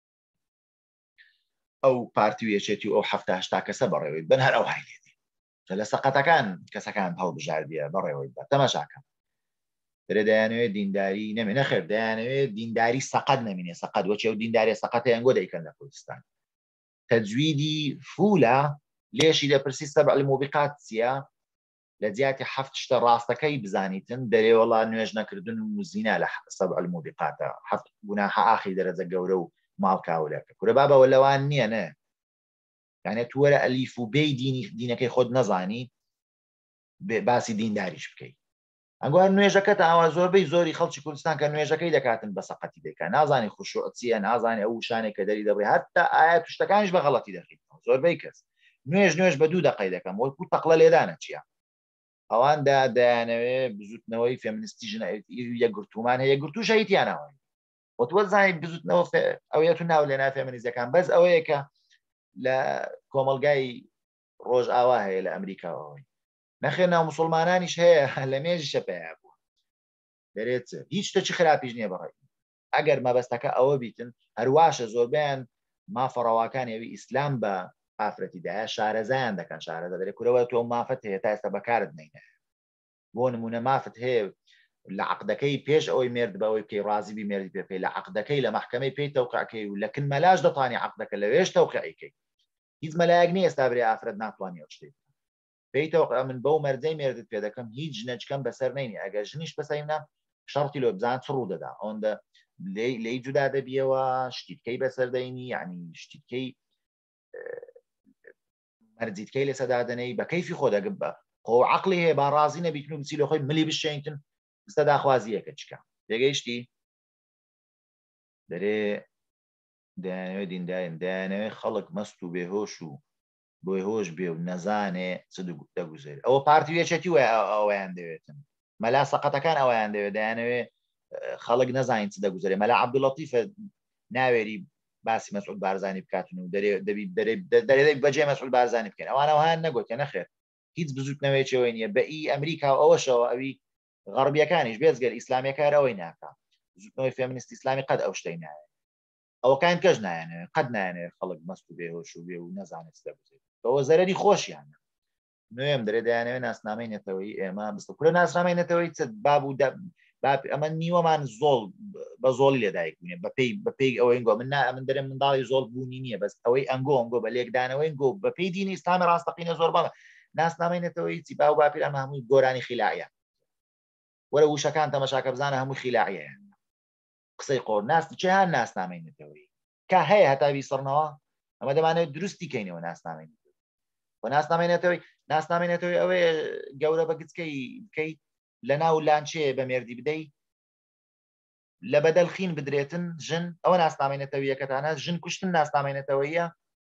ئەو پارتیویەچێتی و ئەو 70 کەسە بەڕێوەی بن هەر ئەو هایلێتی لە سەقەتەکان کەسەکان هەڵبژاردیە بەڕێوەی بە تەماشاکەم دەیانەوێت دینداری نەمێ نەخێر دەیانەوێت دینداری سەقەت نەمینێ سەقەت وەچێ و دینداری سەقەتە یانگۆ دەیکەن لە کوردستان تەجویدی فولە لێشی لەپرسی سەبع الموبقات چییە لە جیاتی 7 شتە ڕاستەکەی بزانیتن دەرێ وەڵا نوێژ نەکردن و زینا لە سەبع الموبقاتە 7 گوناحە ئاخری دەرەجە گەورە و ماڵکاولەکە کورە بابەوە لەوان نییە نە یانێ تووەرە ئەلیف و بێی دینەکەی خۆت نەزانی باسی دینداریش بکەیت ئەنگوار نوێژەکەت ئاوا زۆربەی زۆری خەڵکی کوردستان کە نوێژەکەی دەکاتن بە سەقەتی دەکە نازانی خوشوع چییە نازانێ ئەو شانێک کە دەری دەبێ هەتا ئایا توشتەکانیش بە غەڵەتی دەخیت زۆربەی کەس نوێژ بە 2 دقەی دەکەم وەکو تەقلە لێدانە چییە ئەواندا دەیانەوێت بزوتنەوەی فێمینیستی یەکگرتومان هەیە گرتوش هیتیانەوەی وتوە زانیت بزوتنەوە ئەوەیەت و ناو لێنا فێمینیزەکان بەس ئەوەیە کە لە کۆمەلگای ڕۆژ ئاوا هەیە لە ئەمریکاەوەی نەخێر ناو موسڵمانانیش هەیە لە مێژی شەپەیە بووە دەرێت هیچ شتێکی خراپیش نییە بەڕێ ئەگەر مەبەستەکە ئەوە بیتن هەرواشە زۆربیان مافەڕەواکان ئەوی ئیسلام بە ئافرەتیدایە شارەزایان دەکەن شارەزا دەرێ کورەوە تۆ مافەت هەیە تا ئێستا بەکارت نەینە بۆ نمونە مافت هەیە لە عەقدەکەی پێش ئەوەی مێرد بەوەی بکەی ڕازی بی مێردی پێ لە عەقدەکەی لە مەحکەمەی پێی تەوقیعکەی و لە کنمەلاش دەتوانی عەقدەکە لەوێش تەوقیعیکەی هیچ مەلایەک نییە ئێستا بێ ئافرەت ناتوانێت ئەو شتێک پێی تەوقیع من بەو مەرجەی مێردت پێ دەکەم هیچ ژنەچکەم بەسەر نەینی ئەگەر ژنیش بەسەرینا شەڕتی لۆ بزان چ ڕوو دەدا ئەوەندە لێی جودا دەبیەوە شتیتکەی بەسەردەینی یعنی شتیتکەی مەرجیتکەی لە سەدادنەی بە کەیفی خۆ عەقڵی هەیە با ڕازی نەبیتن و بچی لە خۆی ملی بشێنتن بستە داخوازیەکە چکە تێگەیشتی دەرێ دایانەوێ دیندارن دایانەوێ خەڵک مەست و بێهۆش و بۆی هۆش بێ و نەزانێ چ دەگوزێت ئەوە پارتیوێچەتی وە ئەویان دەوێتن مەلا سەقەتەکان ئەویان دەوێت دایانەوێ خەڵک نەزانین چ دەگوزارێ مەلا عەبدوڵەتیفە ناوێری باسی مەسعود بارزانی بکاتن و دەرێ بەجێ مەسعود بارزانی بکەن ئەوانەوەیان نەگوتێ نەخێت هیچ بزوتنەوەیەوەی نییە بە ئی ئەمریکا ئەوەشەوە ئەوی غەربیەکانیش بێزگەر ئیسلامیەکار ئەوەی ناکە زوتنەوەی فێمینیست ئیسلامی قەت ئەو شتەی نایە ئەوەکان کەس نایەنێ قەت نایەنێ خەڵک مەست و بێهۆش و بێ و نەزانێت چ دەگوزێت ئەوە زەرەری خۆشیانە نوێم دەرێ دەیانەوێت ناسنامەی نێتەوەی ئێمە بستە کورە ناسنامەی نێتەوەی چ باب و ئەمە نیوەمان زۆڵ بە زۆڵی لێدایک بوونێ بەپێی ئەوەی گۆ من دەرێ منداڵی زۆڵ بوونی نییە بەس ئەوەی ئەنگۆ بە لێکدانەوەی گۆ بەپێی دینی ئیسلامی ڕاستەقینە زۆر بەڵە ناسنامەی نێتەوەی چی با و باپیران هەمووی گۆرانی خیلاعیە وەرە وشەکان تەمەشاکە بزانە هەمووی خیلاعیە قسەی قۆڕ ناست چیان ناسنامەی نێتەوەی کا هەیە هەتاوی سڕنەوە ئەمە دەمانێت دروستی کەینەوە ناسنامەی بۆ ناسنامێنێتەوەی ئەوەیە گەورە بە گچکەی بکەی لە ناو لانچێ بە مێردی بدەی لە بەدەلخین بدرێتن ژن ئەوە ناسنامێنێتەوەیەکەتانە ژن کوشتن ناسنامێنێتەوەیە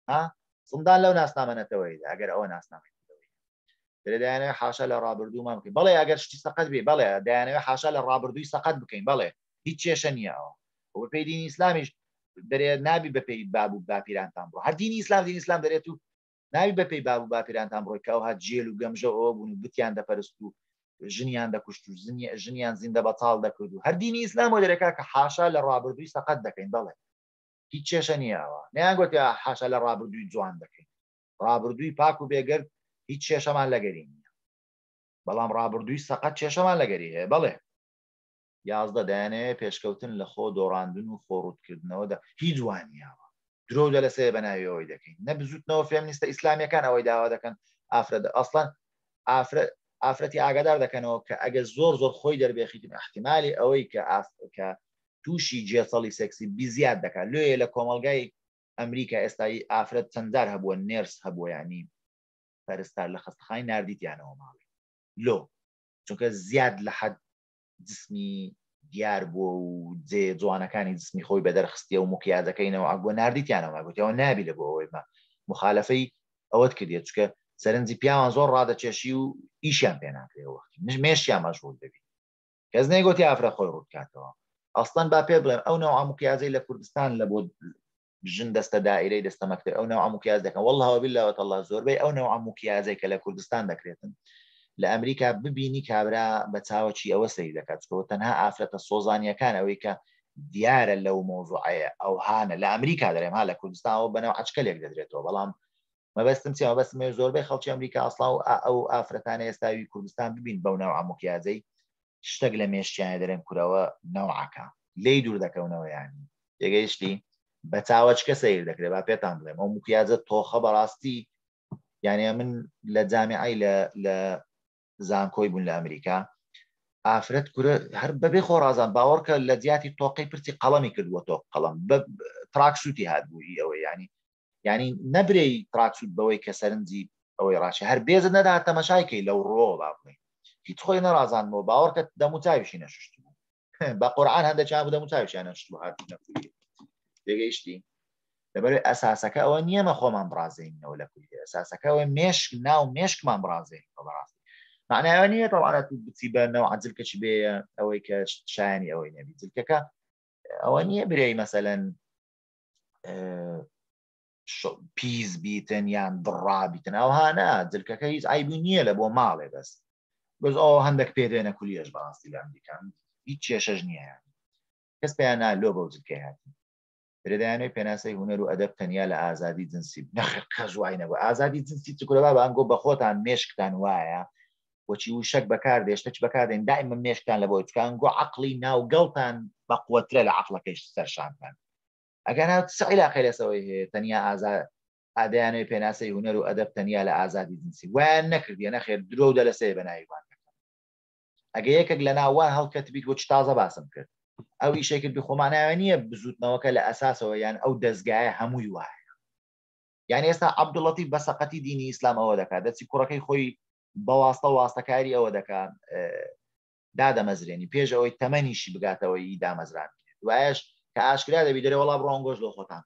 زندان لەو ناسنامێنێتەوەی ئەگەر ئەوە ناسنامێنێتەوەی دەیانەوێت حاشا لە ڕابردوومان بکەین بەڵێ ئەگەر شتی سەقەت بێ بەڵێ دەیانەوێت حاشا لە ڕابردووی سەقەت بکەین بەڵێ هیچ کێشە نییە ئەوە بە پێی دینی ئیسلامیش دەرێت نابی بەپێی باب و باپیرانتان بڕۆ هەر دینی ئیسلام دەرێت و ناوی بەپێی باب و باپیرانتان بڕۆی کە ئەوها جێل و گەمژە ئەوە بوون و بتیان دەپەرست و ژنیان دەکوشت و ژنیان زیندە بەتاڵ دەکرد و هەر دینی ئیسلام و دەرێکا کە حاشا لە ڕابردووی سەقەت دەکەین بەڵێ هیچ کێشە نییە ئەوە نەیان گوتی حاشا لە ڕابردووی جوان دەکەین ڕابردووی پاک و بێگەرد هیچ کێشەمان لەگەری نییە بەڵام ڕابردووی سەقەت کێشەمان لەگەری هەیە بەڵێ یازدە دەیانەوێت پێشکەوتن لە خۆ دۆڕاندن و خۆڕوتکردنەوە هیچ جوانیاوە درۆ لە سێ بەناویەوەی دەکەین نەبزوتنەوە فێمینیستە ئیسلامیەکان ئەوەی داوا دەکەن ئافرەت ئەسڵەن ئافرەتی ئاگادار دەکەنەوە کە ئەگەر زۆر خۆی دەربێخیتن احتیمالی ئەوەی کە تووشی جێسەڵی سێکسی بیزیاد دەکات لێ لە کۆمەلگای ئەمریکا ئێستایی ئافرەت چەنددار هەبووە نێرس هەبووە ینی پەرستار لە خەستەخانەی ناردیتیانەوە ماڵی لۆ چونکە زیاد لە حەد جسمی دیار بووە و جێ جوانەکانی جسمی خۆی بەدەرخستیە و مکیازەکەینەوە ئەگووە ناردیتیانەوە گوتیەوە نابی لە بۆ ئەوەی مخالفەی ئەوەت کردێت چکە سەرنجی پیاوان زۆر ڕادەچێشی و ئیشیان پێ ناکرێەوەختی مێشیان مەشغول دەبی کەس نەیگوتی ئافرەت خۆی ڕوودکاتەوە ئەسڵەن با پێ بڵێم ئەو نەوع مکیازەی لە کوردستان لە بۆ ژن دەستە دائیرەی دەستە مەکتب ئەو نەوع مکیاز دەکەن والله بالله وتعالى زۆربەی ئەو نەوع مکیازەی کە لە کوردستان دەکرێتن لە ئەمریکا ببینی کابرا بە چاوەچی ئەوە سەیر دەکات چکەوە تەنها ئافرەتە سۆزانیەکان ئەوەی کە دیارە لەو مۆزوعەیە ئەو هانە لە ئەمریکا دەرێم ها لە کوردستانەوە بەنەوە عچکەلێک دەدرێتەوە بەڵام مەبەستم چێ مەبەستم زۆربەی خەڵکی ئەمریکا ئەسڵا و ئەو ئافرەتانە ئێستاوی کوردستان ببین بەو نەوع مکیازەی شتێک لە مێشتیانە دەرێن کورەوە نەوعەکە لی دوور دەکەونەوە یانی تێگەیشتی بە چاوەچکە سەیر دەکرێت با پێتان بڵێم ئەو مکیازە تۆخە بەڕاستی یانێ من لە جامیعەی لە زانکۆی بوون لە ئەمریکا ئافرەت کورە هەر بەبێ خۆڕازان باوەڕکە لە جیاتی تۆقەی پرچی قەڵەمی کردووە تۆ قەڵەم تراکسوتی هاتبووی ئەوە ینی نەبرەی تراکسوت بەوەی کە سەرنجی ئەوەی ڕاشی هەر بێزت نەدا تەمەشایکەی لەو ڕۆ با بڵێ هیچ خۆی نەڕازانەوە باوەڕکە دەموچاویشی نەشت بوو بە قورئان هەندێکیان بوو دەموچاویشیان نەشت بوو هاتوو نەکولی تێگەیشتی لەبەرەوەی ئەساسەکە ئەوە نییەمە خۆمان بڕازێنەوە لە کولی ئەساسەکە ئەوە مێشک ناو مێشکمان بڕازێن بەڕاستی معناوە نییە تەواانەت بچی بە نەوە جلکەچی بێ ئەوەی کە شایانی ئەوەی نەبی جلکەکە ئەوە نییە برەی مەسەلەن پیس بیتن یان دڕابیتن ئەوهانە جلکەکە هیچ ئایبی نییە لە بۆ ماڵێ بەست بەس ئەو هەندێک پێدێنە کولیەش بەڕاستی لە ئەمریکان هیچ کێشەش نییە کەس پێیان لۆ بەو جلکەی هاتی دەیانەوەی پێناسەی هونەر و ئەدەب تەنیا لە ئازادی جنسی نەخێر قەژوای نەبوو ئازادی جنسی چکرەبا بە ئەنگۆ بە خۆتان مێشکتان وایە بۆچی و شەک بەکار دێشتەچ بەکاردێن دائما مێشکتان لە بۆی چکان گۆ عەقڵی ناوگەڵتان بەقوەترە لە عەقڵەکەیش سەرشانتان ئەگەر سعیلاقی لەسەوەی هەیە تەنیا ئادەیانەوەی پێناسەی هونەر و ئەدەب تەنیا لە ئازادی جنسی وایان نەکردیە نەخێر درۆ دە لە سێ بەناویوان ئەگە یەکێک لە ناوان هەڵکەت بیت بۆ چ تازە باسم کرد ئەو ئیشێکرد بخۆماناوە نییە بزوتنەوەکە لە ئەساسەوە یان ئەو دەستگایە هەمووی وایە یان ئێستا عەبدوڵەتیف بە سەقەتی دینی ئیسلام ئەوە دەکات دەچی کوڕەکەی خۆی بەواستە واستەکاری ئەوە دەکات دادەمەزرێنی پێش ئەوەی تەمەنیشی بگاتەوەی دامەزران دوایش کە ئاشکرا دەبی دەرێ وەڵام ڕۆنگۆش لە خۆتان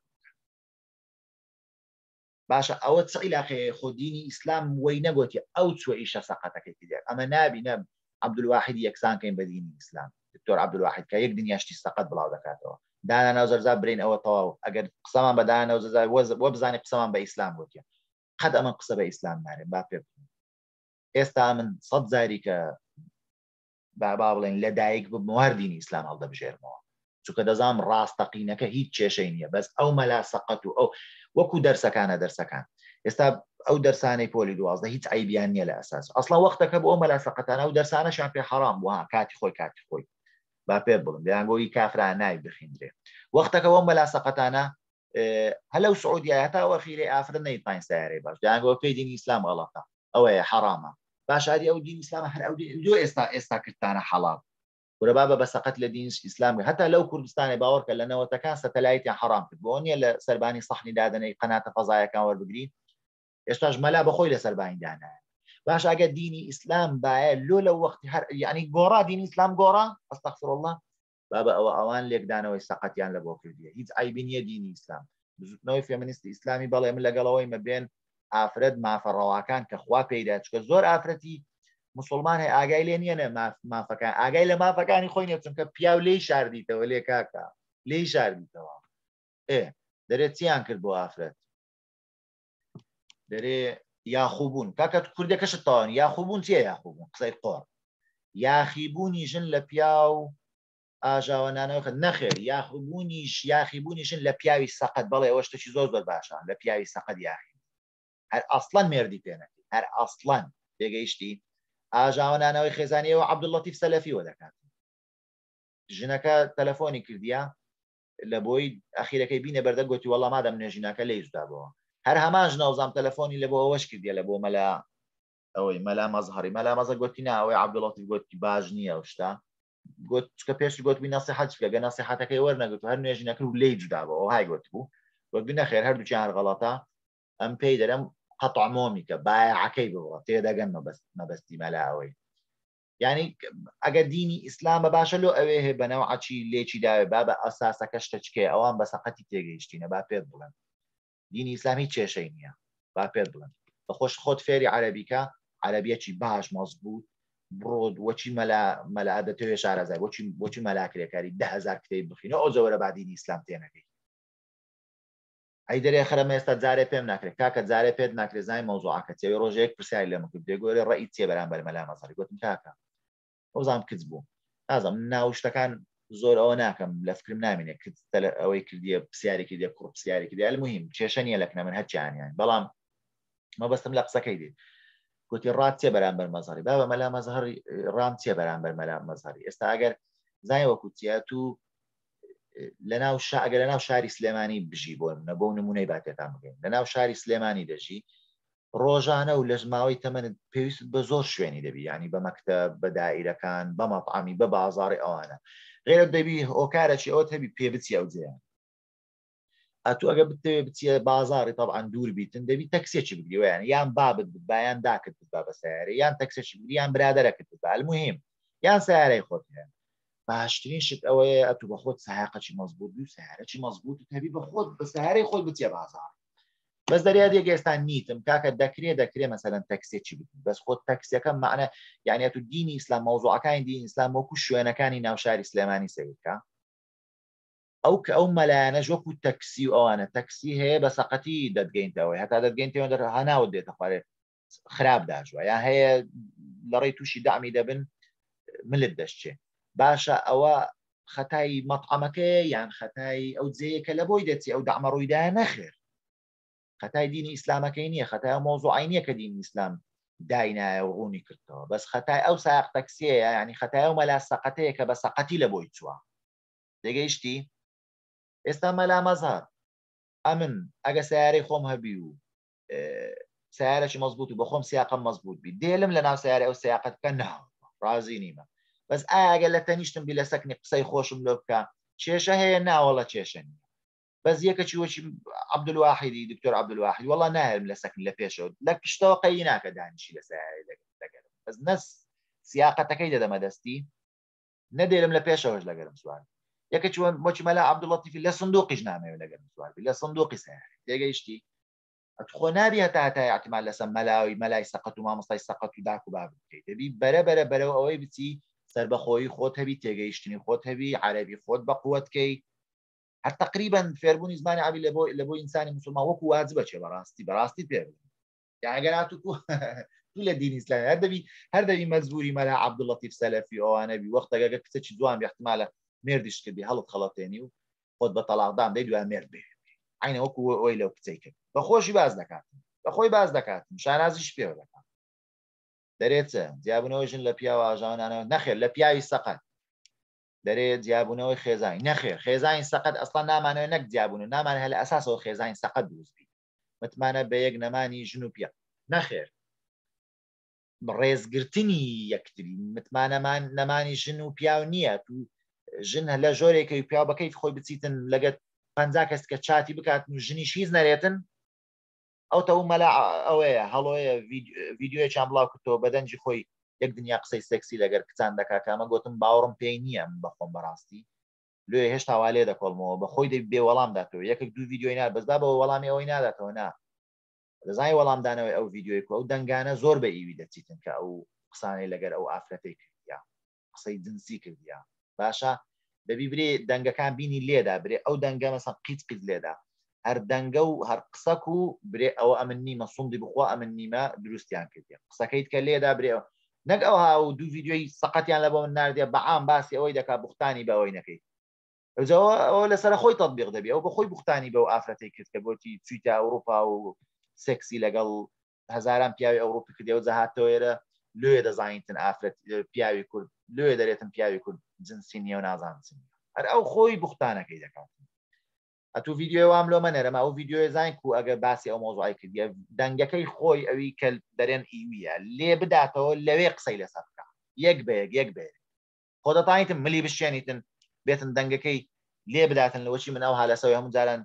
باشە ئەوە چ عیلاقەیە خۆ دینی ئیسلام وەی نەگوتی ئەو چوە ئیشە سەقەتەکەی دێت ئەمە نابینە عەبدولواحید یەکسانکەین بە دینی ئیسلام دکتۆر عەبدولواحید کە یەک دنیاشتی سەقەت بڵاو دەکاتەوە دانا ناوزەرزا برین ئەوە تەواو ئەگەر قسەمان بە دانا ناوزەرزا وە بزانێ قسەمان بە ئیسلام گوتیە قەت ئەمە قسە بە ئیسلام نارێت با پێ ئێستا من 100 جاری کە با بڵێن لەدایک بموار دینی ئیسلام هەڵدەبژێرمەوە چونکە دەزانم ڕاستەقینەکە هیچ کێشەی نییە بەس ئەو مەلا سەقەت و ئەو وەکو دەرسەکانە دەرسەکان ئێستا ئەو دەرسانەی پۆلی 12 هیچ عیبیان نییە لە ئەساس ئەسڵا وەختەکە بۆ ئەو مەلا سەقەتانە و دەرسانەشان پێ حەرام بووە کاتی خۆی با پێ بڵم دەیانگۆی کافران نای بخیندرێ وەختەکە ئەو مەلا سەقەتانە هەلو سعودیە هەتا وەخیرەی ئافرەت نەیتوانین سیارەی باش دەیانگۆ پێی دینی ئیسلام غەڵەتە ئەوەیە حەرامە باشادی ئەو دین ئیسلام هەر ئەو ئێستا کردانە حەڵال ورە بابە بە سەقەت لە دین ئیسلام هەتا لەو کوردستانی باوەڕکە لە نەوەتەکان سەتەلایتیان حەرام کرد بۆ نییە لە سەربانی سەحنی دادنەی قەناتە فەزایەکان وەربگرین ئێستاش مەلا بەخۆی لە سەربانی دانایە باش ئەگە دینی ئیسلام باە لۆ لە وەختی هەر یعنی گۆڕا دینی ئیسلام گۆڕا ئەستەغفر الله بابە ئەوە ئەوان لێکدانەوەی سەقەتیان لە بۆ کردیە هیچ عیبی نییە دینی ئیسلام بزوتنەوەی فێمینیستی ئیسلامی بەڵێ من لەگەڵەوەی مەبێن ئافرەت مافەڕەواکان کە خوا پێیدا چکە زۆر ئافرەتی مسلمان هەیە ئاگای لێ نییە مافەکان ئاگای لە مافەکانی خۆی نیە چونکە پیاو لێی شاردیتەوە لێ کاکە لێی شاردیتەوە دەرێت چیان کرد بۆ ئافرەت دەرێ یاخوبوون کاکە کوردەکەشت تاوان یاخوبوون چیە یاخوبوون قسەی قۆڕ یاخیبوونی ژن لە پیاو ئاژاوەنانەوە نەخێر یاخیبوونیشن لە پیاوی سەقەت بەڵێ ئەوە شتێکی زۆر زۆر باشە لە پیاوی سەقەت یاخی هەر ئەسڵەن مێردی پێنەکەی هەر ئەسڵەن تێگەیشتی ئاژاوەنانەوەی خێزانیەوە عەبدوڵڵەتیف سەلەفیوە دەکات ژنەکە تەلەفۆنی کردیا لە بۆی ئەخیرەکەی بینە بەردە گوتی وەڵام مادەم نوێژینەکە لێی زودابەوە هەر هەمان ژنەوزام تەلەفۆنی لە بۆ ئەوەش کردیا لە بۆ مەلا ئەوەی مەلا مەزهەری مەلا مەزە گوتی نا ئەوەی عەبدوڵڵەتیف گوتی باش نییە ئەو شتە گوت چکە پێشی گوتبی نەسیحەت بکە نەسیحەتەکەی وەرنەگوت هەر نوێژینەکە و لێی جودابەوە ئەو های گوت بوو گوت نەخێر هەردووچیان هەر غەڵەتە ئەم پێی دەرەم قەطع مۆمیکە بایعەکەی ببڕە تێدەگەن مەبەستی مەلا ئەوەی یعنی ئەگەر دینی ئیسلام بە باشە لۆ ئەوێ هەیە بەنەوعەچی لێکی داوێ با بە ئەساسەکە شتە چکێ ئەوان بە سەقەتی تێگەیشتینە با پێت بڵێن دینی ئیسلامی کێشەی نییە با پێت بڵێن بەخۆش خۆت فێری عەرەبیکە عەرەبیەکی باش مەزبوط بڕۆ وەچی مەلا دەتەوێ شارەزای بۆچی مەلاکرێکاری 10,000 کتێب بخینەوە ئەو زەوەرە با دینی ئیسلام تێنەکەی ئەی دەرێ خەرەمە ئێستا جارێ پێم ناکرێت کاکە جارێ پێت ناکرێت زای مەوزوعەکە چێوی ڕۆژەیەک پرسیاری لێم کرد دێگۆرە ڕەئی چێ بەرامبەر مەلا مەزهەری گوتم کاکە ئەوزانم کچ بوو نازم ناوشتەکان زۆر ئەوە ناکەم لە فکرم نامێنێ ئەوەی کردیە پرسیارێکی دێ کوڕ پرسیارێکی دێ المهم کێشە نییە لەکنە من هەرچیانیان بەڵام مەبەستم لە قسەکەی دێت گوتی ڕات چێ بەرامبەر مەزهەری بابە مەلا مەزهەری ڕام چێ بەرامبەر مەلا مەزهەری ئێستا ئەگەر زای وەکو چیات و ئەگەر لەناو شاری سلێمانی بژی بۆ منە بۆ نمونەی باتێتان بگەین لەناو شاری سلێمانی دەژی ڕۆژانە و لە ژماوەی تەمەنت پێویست بە زۆر شوێنی دەبی ینی بە مەکتەب بە دائیرەکان بە مەطعەمی بە بازاڕی ئەوانە غێرە دەبی هۆکارێکی ئەوت هەبی پێ بچی ئەو جێیان ئەتو ئەگە بتەوێ بچیە بازاڕی طبعاً دوور بیتن دەبی تەکسێکی بگریوە یان بابت بایان داکرد با بە سیارە یان تەکسێکی بگری یان برادەرەکرد بە المهم یان سیارەی خۆت هەیە باشترین شت ئەوەیە ئەتو بە خۆت سایقەی مەزبوط بی و سیارەی مەزبوط هەبی بە خۆت بە سیارەی خۆت بچیە بازار بەس دەریاد یەگەێستان نیتم کاکە دەکرێت مەسەلەن تەکسێکی بکن بەس خۆت تەکسیەکە معنە یعنی تو دینی ئیسلام مەوزوعەکانی دینی ئیسلام وەکو شوێنەکانی ناوشاری سلێمانی سەیرکە ئەو مەلایەنەش وەکو تەکسی و ئەوانە تەکسی هەیە بە سەقەتی دەتگەینتەوەی هەتا دەتگەینتەوە هەناوت دێتە خوارێ خراپ داژوە یان هەیە لە ڕێی تووشی دامی دەبن ملت دەشتێ باشە ئەوە خەتای مەطعەمەکە یان خەتای ئەو جێیەکە لە بۆی دەچی ئەو دەعمە ڕوویدایە نەخێر خەتای دینی ئیسلامەکەی نییە خەتای مۆزوعی نییە کە دینی ئیسلام داینایە و ڕوونی کردەوە بەس خەتای ئەو سایق تەکسیەیە ینی خەتای ئەو مەلا سەقەتەیە کە بە سەقەتی لە بۆی چووە دەگەیشتی ئێستا مەلا مەزهەر ئەمن ئەگە سیارەی خۆم هەبی و سیارەی مەزبوط و بە خۆم سیاقم مەزبوط بی دێلم لە ناو سیارە ئەو سیاقەت بکە ناو ڕازی نیمە بەس ئاگە لە تەنیشتم بی لە سەکنی قسەی خۆشم لۆ بکە کێشە هەیە ناوەڵە کێشە نیە بەس یەکەکی وەچی عەبدولواحیدی دکتۆر عەبدولواحید وەڵا ناهێم لە سەکن لە پێشەوە لە پشتەوە قەی ناکە دانیشی لە سیارەی بەس نەس سیاقەتەکەی دەدەمە دەستی نەدێرم لە پێشەوەش لەگەرم سوار یەکە چوە بۆچی مەلا عەبدوڵەتیفی لە سندوقیش نامەوێت لەگەرم سوار لە سندوقی سەیار تێگەیشتی خۆ نابی هەتا هەتای احتیمال لەسەر مەلای سەقەت و مامۆستای سەقەت و داک و باب بکەیت دەبی بەرەبەرەوە ئەوەی بچی سربەخۆیی خۆت هەبی تێگەیشتنی خۆت هەبی عەرەبی خۆت بە قووەتکەی هەر تقریبا فێربوونی زمانی عەربی لە بۆ ئینسانی موسڵمان وەکو واجبە چێ بەڕاستی پێ ئەگەر هاتوو تو لە دینی ئیسلامی هەر دەبی مەجبوری مەلا عەبدوڵەتیف سەلەفی ئەوانە بی وەختەگە کچێکی جوان احتیمالە مێردیش کردی هەڵت خەڵەتێنی و خۆت بە تەلاقدان دەی دوای مێرد بێ عینە وەکو ئەوەی لەو کچەی کرد بەخۆشی باز دەکاتن بەخۆی باز دەکاتن شانازیش پێوە دەکات دەرێتە جیاببوونەوەی ژن لە پیاوە ئاژاوانانەوە نەخێر لە پیاوی سەقەت دەرێت جیاببوونەوەی خێزانی نەخێر خێزانی سەقەت ئەسڵان نامانەوە نەک جیاببوون و نامانە هە لە ئەساسەوە خێزانی سەقەت دروستبی متمانە بە یەک نەمانی ژن و پیا نەخێر ڕێزگرتنی یەکتری متمانەمان نەمانی ژن و پیاو نییە تو ژن لە ژۆرێکی پیا بەکەیت خۆی بچیتن لەگەت 50 کەس کە چاتی بکاتن و ژنیش هیچ نەرێتن ئەو تەو مەلا ئەوەیە هەڵۆیە ڤیددیۆیان بڵاو کردەوە بەدەنجی خۆی یەک دنیا قسەی سێکسی لەگەر کچان دەکا کامە گوتم باوەڕم پێی نییە بەخۆم بەڕاستی لێ هێشتا وا لێ دەکۆڵمەوە بە خۆی دەی بێ وەڵام داتەوە یەکێک دوو ڤیددیۆی نات بەسدا بە وەڵامی ئەوەی ناداتەوە نا دەزای وەڵامدانەوەی ئەو ڤیددیۆی ئەو دەنگانە زۆر بە ئیوی دەچیتن کە ئەو قسانەی لەگەر ئەو ئافرەتەی کردیا قسەی جنسی کردیا باشە دەبی برێ دەنگەکان بینی لێدا برێ ئەو دەنگە مەسەن قیت لێدا هەر دەنگە و هەر قسەک و برێ ئەوە ئەمن نیمە سوندی بخوا ئەمن نیمە دروستیان کردیا قسەکەیت کە لێدا برێ نەک ئەو ها و دوو ڤیددیۆی سەقەتیان لە بۆ من ناردێ بەعام باسی ئەوەی دەکا بوختانی بە ئەوەی نەکەیت ئەوە لەسەر خۆی تەطبیق دەبێ ئەو بە خۆی بوختانی بەو ئافرەتەی کرد کە بۆتی چویتە ئەوروپا و سێکسی لەگەڵ هەزاران پیاوی ئەوروپی کردێ و جەهاتەوە ئێرە لێ دەزانیتن ئافرەت پیاوی کورد لێ دەرێتن پیاوی کورد جنسی نیە و نازانن هەر ئەو خۆی بوختانەکەی دەکات ئەتو ڤیددیۆ وام لۆ منەرەما ئەو ڤیددیۆی زانین و ئەگەر باسی ئەو مۆزوعی کردیە دەنگەکەی خۆی ئەوی کە دەرێن ئیویە لێ بداتەوە لەوێ قسەی لەسەر بکە یەک بەیەک خۆ دەتانیتن ملی بشێنیتن بێتن دەنگەکەی لێ بداتن لەوەچی من ئەو هالەسەوەی هەموو جاران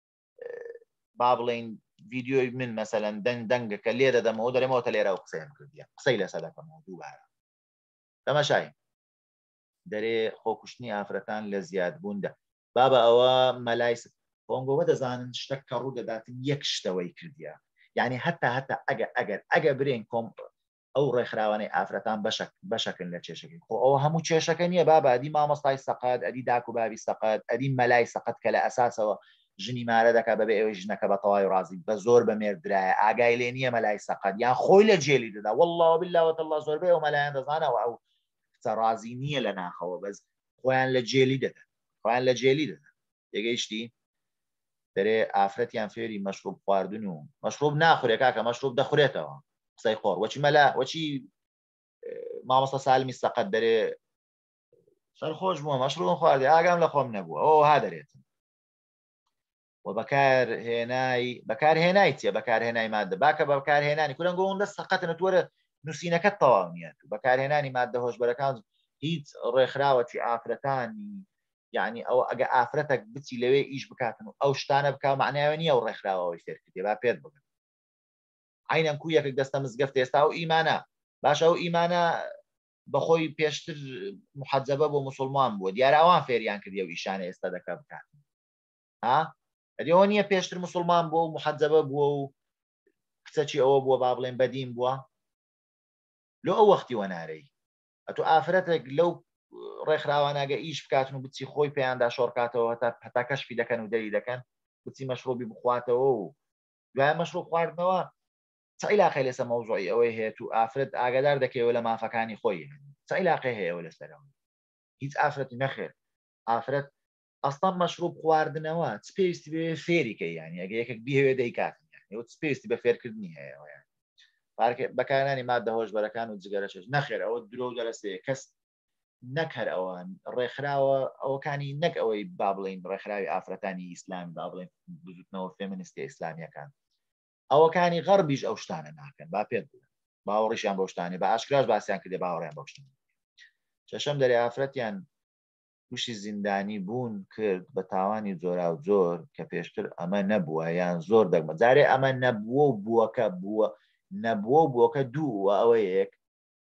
با بڵێن ڤیددیۆی من مەسەلەن دەنگەکە لێ دەدەمەوە دەرێمەوە لێرە و قسەیان کردیە قسەی لەسەر دەکەمەوە دووبارە تەماشای دەرێ خۆکوشتنی ئافرەتان لە زیادبووندا بابە ئەوە مەلای بۆنگەوە دەزانن شتێک کە ڕوو دەداتن یەک شتەوەی کردیا یعنی هەتا ئەگە برێن کۆم ئەو ڕێکخراوانەی ئافرەتان بەشەکن لە چێشەکەی خۆ ئەوە هەموو چێشەکە نییە بابە ئەدی مامۆستای سەقەت ئەدی داک و بابی سەقەت ئەدی مەلای سەقەت کە لە ئەساسەوە ژنی مارە دەکا بەبێ ئەوەی ژنەکە بە تەواوی ڕازی بە زۆر بە مێردرایە ئاگای لێ نییە مەلای سەقەت یان خۆی لە جێلی دەدا والله بالله وتالله زۆربەی ئەو مەلایەن دەزانەوە ئەو کچە ڕازی نییە لە ناخەوە بەس خۆیان لە جێلی دەدەن تێگەیشتی دەرێ ئافرەتیان فێری مەشروب خواردن و مەشروب ناخورێ کاکە مەشروب دەخورێتەوە قسەی خۆر وەچی مەلا وەچی مامۆستا سالمی سەقەت دەرێ سەرخۆش بووە مەشروبم خواردی ئاگام لە خۆم نەبووە ئەوە ها دەرێتن و بەکارهێنای چێ بەکارهێنای مادە باکە بە بەکارهێنانی کورنگۆ ئەوەندە سەقەتن تووەرە نووسینەکەت تەواو نییە بەکارهێنانی مادە هۆشبەرەکان هیچ ڕێکخراوەی ئافرەتانی یعنی ئەو ئەگە ئافرەتێک بچی لەوێ ئیش بکاتن و ئەو شتانە بکە معناوە نییە و ڕێکخراوەوەی فێرکردێ با پێت بگەن عینەن کو یەکێک دەستە مزگەفت ئێستا و ئیمانە باشە ئەو ئیمانە بەخۆی پێشتر محەجەبە بۆ موسڵمان بووە دیارە ئەوان فێریان کردی و ئیشانە ئێستا دەکە بکاتن ئەدیەوە نییە پێشتر موسڵمان بووە و محەجەبە بووە و کچەکی ئەوە بووە با بڵێن بەدین بووە لۆ ئەو وەختی وەنارەی ئەتو ئافرەتێک لەو ڕێکخراوانەگە ئیش بکاتن و بچی خۆی پێیاندا شۆڕکاتەوە هەتا کەشفی دەکەن و دەری دەکەن بچی مەشروبی بخواتەوە و دوای مەشروب خواردنەوە چ عیلاقەی لەسەر مەوزوعی ئەوەی هەیە و ئافرەت ئاگادار دەکەوە لە مافەکانی خۆی چ عیلاقەی هەیە لەسەرەوە هیچ ئافرەتی نەخێر ئافرەت ئەستان مەشروب خواردنەوە چ پێویستی بێ فێریکە یانی ئەگە یەکێک بیهوێ دەیکاتن چ پێویستی بە فێرکردنی هەیە بەکارهێنانی مادە هۆشبەرەکان و جگەرەشش نەخێر ئەوە درۆ دەرەستەیە کەس نەکەر ئەوان ڕێکخراوە ئەوەکانی نەک ئەوەی با بڵین ڕێکخراوی ئافرەتانی ئیسلامی با بڵێن بزوتنەوە فێمینیستی ئیسلامیەکان ئەوەکانی غەربیش ئەو شتانە ناکەن با پێت بڵێن باوەڕیشیان بۆ شتانی بە ئاشکراش باسییان کردێ باوەڕیان بۆ شتن چەشەم دەرێ ئافرەتیان تووشی زیندانی بوون کرد بە تاوانی جۆرا و جۆر کە پێشتر ئەمە نەبووە یان زۆر دەگمە جارێ ئەمە نەبووە و بووەکە بووە نەبووە و بووەکە دوو ئەوە یەک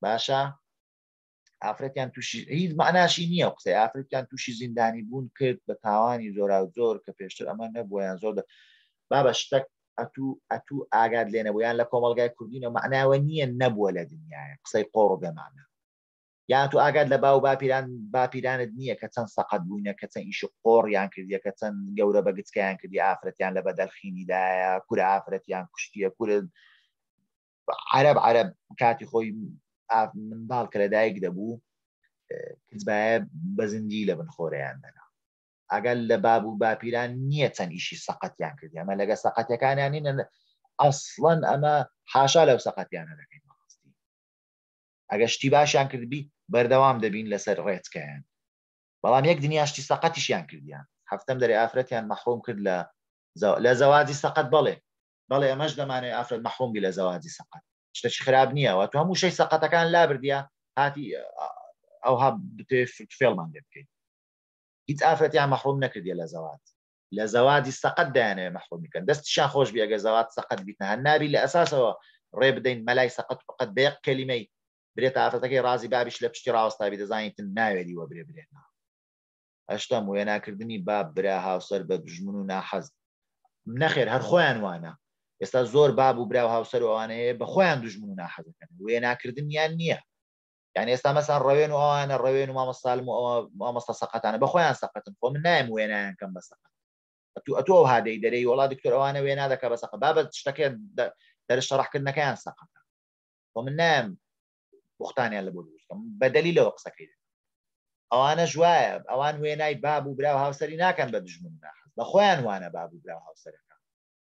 باشە ئافرەتیان تووشی هیچ معناشی نییە و قسەی ئافرەتیان تووشی زیندانی بوون کرد بە تاوانی زۆرا و زۆر کە پێشتر ئەمە نەبوویان زۆر بابە شتێک ئەتوو ئاگاد لێنەبوویان لە کۆمەلگای کوردینەوە معناوە نییە نەبووە لە دنیاە قسەی قۆڕ و بێمانە یان تو ئاگاد لە باو باپیرانت نییە کە چەند سەقەت بووینە کە چەند ئیش قۆڕیان کردیە کە چەند گەورە بەگچکیان کردی ئافرەتیان لە بەدەرخینیدایە کورە ئافرەتیان کوشتیە کورە عەرەب کاتی خۆی منداڵ کە لەدایک دەبوو کچبایە بەزندی لە بنخۆرەیان دەنا ئەگەر لە باب و باپیران نییە چەند ئیشی سەقەتیان کردی ئەمە لەگە سەقەتەکانیان نینە ئەسڵەن ئەمە حاشا لەو سەقەتیانە دەکەین بەڕاستی ئەگە شتی باشیان کردبی بەردەوام دەبین لەسەر ڕێچکەیان بەڵام یەک دنیاشتی سەقەتیشیان کردیان هەفتەم دەرێ ئافرەتیان مەحروم کرد لە زەواجی سەقەت بەڵێ ئەمەش دەمانێت ئافرەت مەحروم بی لە زەواجی سەقەت شتێکی خراپ نییە و تو هەموو شەی سەقەتەکان لا بردیە هاتی ئەوها فێڵمان لێ بکەیت هیچ ئافرەتیان مەحروم نەکردیە لە زەواجی سەقەت دایانەوێ مەحروم بکەن دەستیشان خۆش بی ئەگە زەواج سەقەت بیتە هەر نابی لە ئەساسەوە ڕێ بدەین مەلای سەقەت فقەت بە یەک کەلیمەی برێتە ئافرەتەکەی ڕازی بابیش لە پشتی ڕاوەستابی دەزانیتن ناوێری وە برێنەوە هەشتم وێناکردنی باب برا هاوسەر بە دژمن و ناحەز نەخێر هەر خۆیان وانە ئێستا زۆر باب و برا و هاوسەر ئەوانەیە بە خۆیان دژمن و ناحەزەکەن وێناکردنیان نییە یعنی ئێستا مەسان ڕەوێن و ئەوانە ڕەوێن و مامەسالم و مامەستە سەقەتانە بە خۆیان سەقەتن خۆ من نایم وێنایان کەم بە سەقەت ئەتۆ هادەی دەرەی وڵا دکتۆر ئەوانە وێنا دەکە بە سەقەت بابەت شتەکە دەرە شەڕحکردنەکەیان سەقەتە خۆ من نایم بوختانیان لە بۆ دروستکەم بە دەلیلەوە قسەکەی ئەوانە ژوایە ئەوان وێنای باب و برا و هاوسەری ناکەن بە دژمن و ناحەز بە خۆیان وانە باب و برا و هاوسەرەکە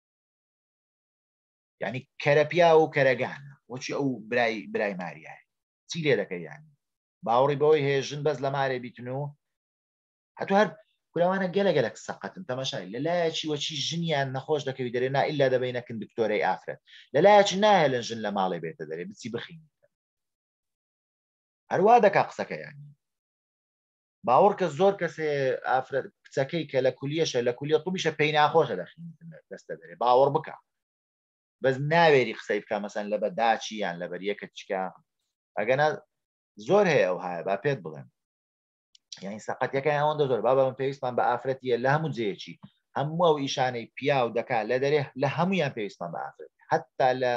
یعنی کەرەپیا و کەرەگانە وەچی ئەو برای ماریایە چی لێ دەکەی یانی باوەڕی بەوەی هەیە ژن بەس لە مارێ بیتن و هەتو هەر کوراوانە گەلەگەلک سەقەتن تەماشای لەلایەکی وەچی ژنیان نەخۆش دەکەوی دەرێ نا ئیلا دەبینەکن دکتۆرەی ئافرەت لەلایەکی ناهێلن ژن لە ماڵێ بێتە دەرێ بچی بخین هەروە دەکا قسەکە یانی باوەڕ کە زۆر کەسێ ئافرەت کچەکەی کە لە کولیەشە لە کولیە تومیشە پێی ناخۆشە دەخین دەستە دەرێ باوەڕ بکە بەس ناوێری قسەی بکە مەسەن لە بەداچی یان لە بەریەکە چکە ئەگەنا زۆر هەیە ئەو هایە با پێت بڵێن یعنی سەقەتیەکە ئەوەندە زۆر بابە من پێویستمان بە ئافرەتیە لە هەموو جێیەکی هەموو ئەو ئیشانەی پیا و دەکا لە دەرێ لە هەمویان پێویستمان بە ئافرەت حتا لە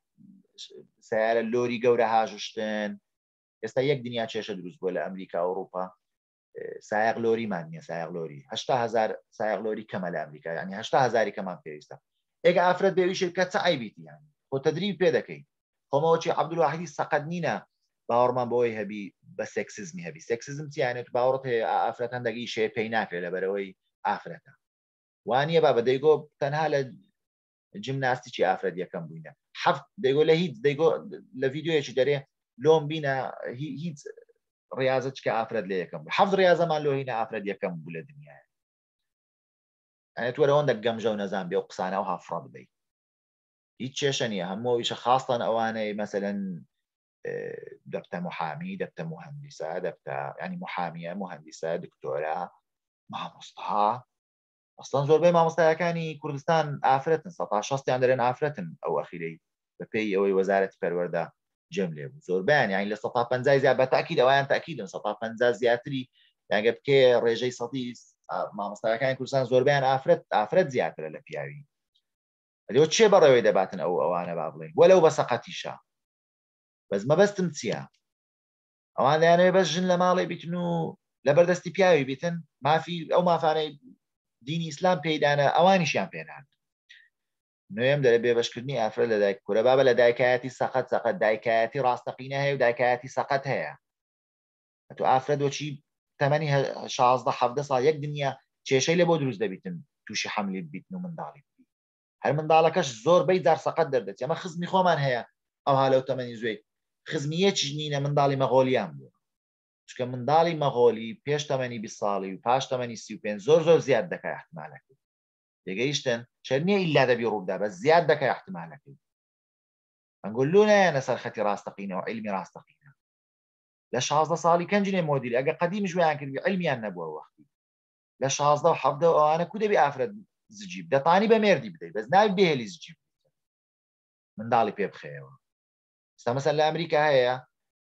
سیارە لۆری گەورە هاژشتن ئێستا یەک دنیا کێشە دروست بووە لە ئەمریکا ئەوروپا سایق لۆریمان نییە سایق لۆری 800,000 سایق لۆری کەمە لە ئەمریکا ینی 800,000 کەمان پێویستە ئێگە ئافرەت بێویشت کە چ ئایبیتی یانی خۆ تەدریب پێ دەکەی خۆمەوەچی عەبدولواحیدی سەقەت نینە باوەڕمان بۆی هەبی بە سێکسیزمی هەبی سێکسیزم چیانێت باوەڕت هەیە ئافرەت هەندێکی شێ پێی ناکرێت لەبەرەوەی ئافرەتە وانە بابە دەیگۆ تەنها لە جیمناستیکی ئافرەت یەکەم بووینە حەفت دەیگۆ لە هیچ دەیگۆ لە ڤیدیۆیەکی دەرێ لۆم بینە هیچ ڕاضە چکە ئافرەت لە یەکەم بوو حەفت ڕاضەمان لۆهینە ئافرەت یەکەم بوو لە دنیاە ئەتوەرەوەندە گەمژە و نەزان بێ و قسانە و هافڕە بدەیت هیچ کێشە نییە هەموویشە خاستان ئەوانەی مەسەلەن دەبتە محامی دەبتە مهندسە دەبتە ینی محامیە مهندسە دکتۆرە مامۆستا ئەسڵەن زۆربەی مامۆستایەکانی کوردستان ئافرەتن 16یان دەرێن ئافرەتن ئەو ئەخیرەی بەپێی ئەوەی وەزارەتی پەروەردە جێم لێ بوو زۆربیان یانی لە 150 زیاد بە تاکید ئەویان تاکیدن 150 زیاتری یانگە بکێ ڕێژەی سەدی مامۆستایەکانی کوردستان زۆربیان ئافرەت زیاترە لە پیاوی ئەلێوە چێ بەڕێوەی دەباتن ئەوانە با بڵێن وەلەو بە سەقەتیشە بەس مەبەستم چییە ئەوان دەیانەوێت بەس ژن لە ماڵێ بیتن و لە بەردەستی پیاوی بیتن مافی ئەو مافانەی دینی ئیسلام پێدانە ئەوانیشیان پێنان نوێم دەرە بێبەشکردنی ئافرەت لە دایک کوورە بابە لە دایکایەتی سەقەت دایکایەتی ڕاستەقینە هەیە و دایکایەتی سەقەت هەیە ئەتو ئافرەت وەچی تەمەنی 16-17 ساڵ یەک دنیا کێشەی لە بۆ دروست دەبیتن تووشی حەملی بیتن و منداڵی هەر منداڵەکەش زۆربەی جار سەقەت دەردەچێت ئەمە خزمی خۆمان هەیە ئەوها لەو تەمەنی زوێی خزمیەکی نینە منداڵی مەغۆلیان بوو چکە منداڵی مەغۆلی پێش تەمەنی 20 ساڵی و پاش تەمەنی 35 زۆر زیاد دەکای احتمالەکەی دەگەیشتن چەرنیە ئیلا دەبی ڕوودا بە زیاد دەکای احتمالەکەی ئەنگولونە سەرخەتی ڕاستەقینە و علمی ڕاستەقینە لە 16 ساڵی کەنجینێ مۆدیل ئەگە قەدیم ژویان کردی علمیان نەبووە وەختی لە 16 و 17 ئەوانە کو دەبی ئافرەت زجیب دەتانی بە مێردی بدەیت بەس ناوی بێهێلی زجیب منداڵی پێ بخەیەوە ستا مەسەن لە ئەمریکا هەیە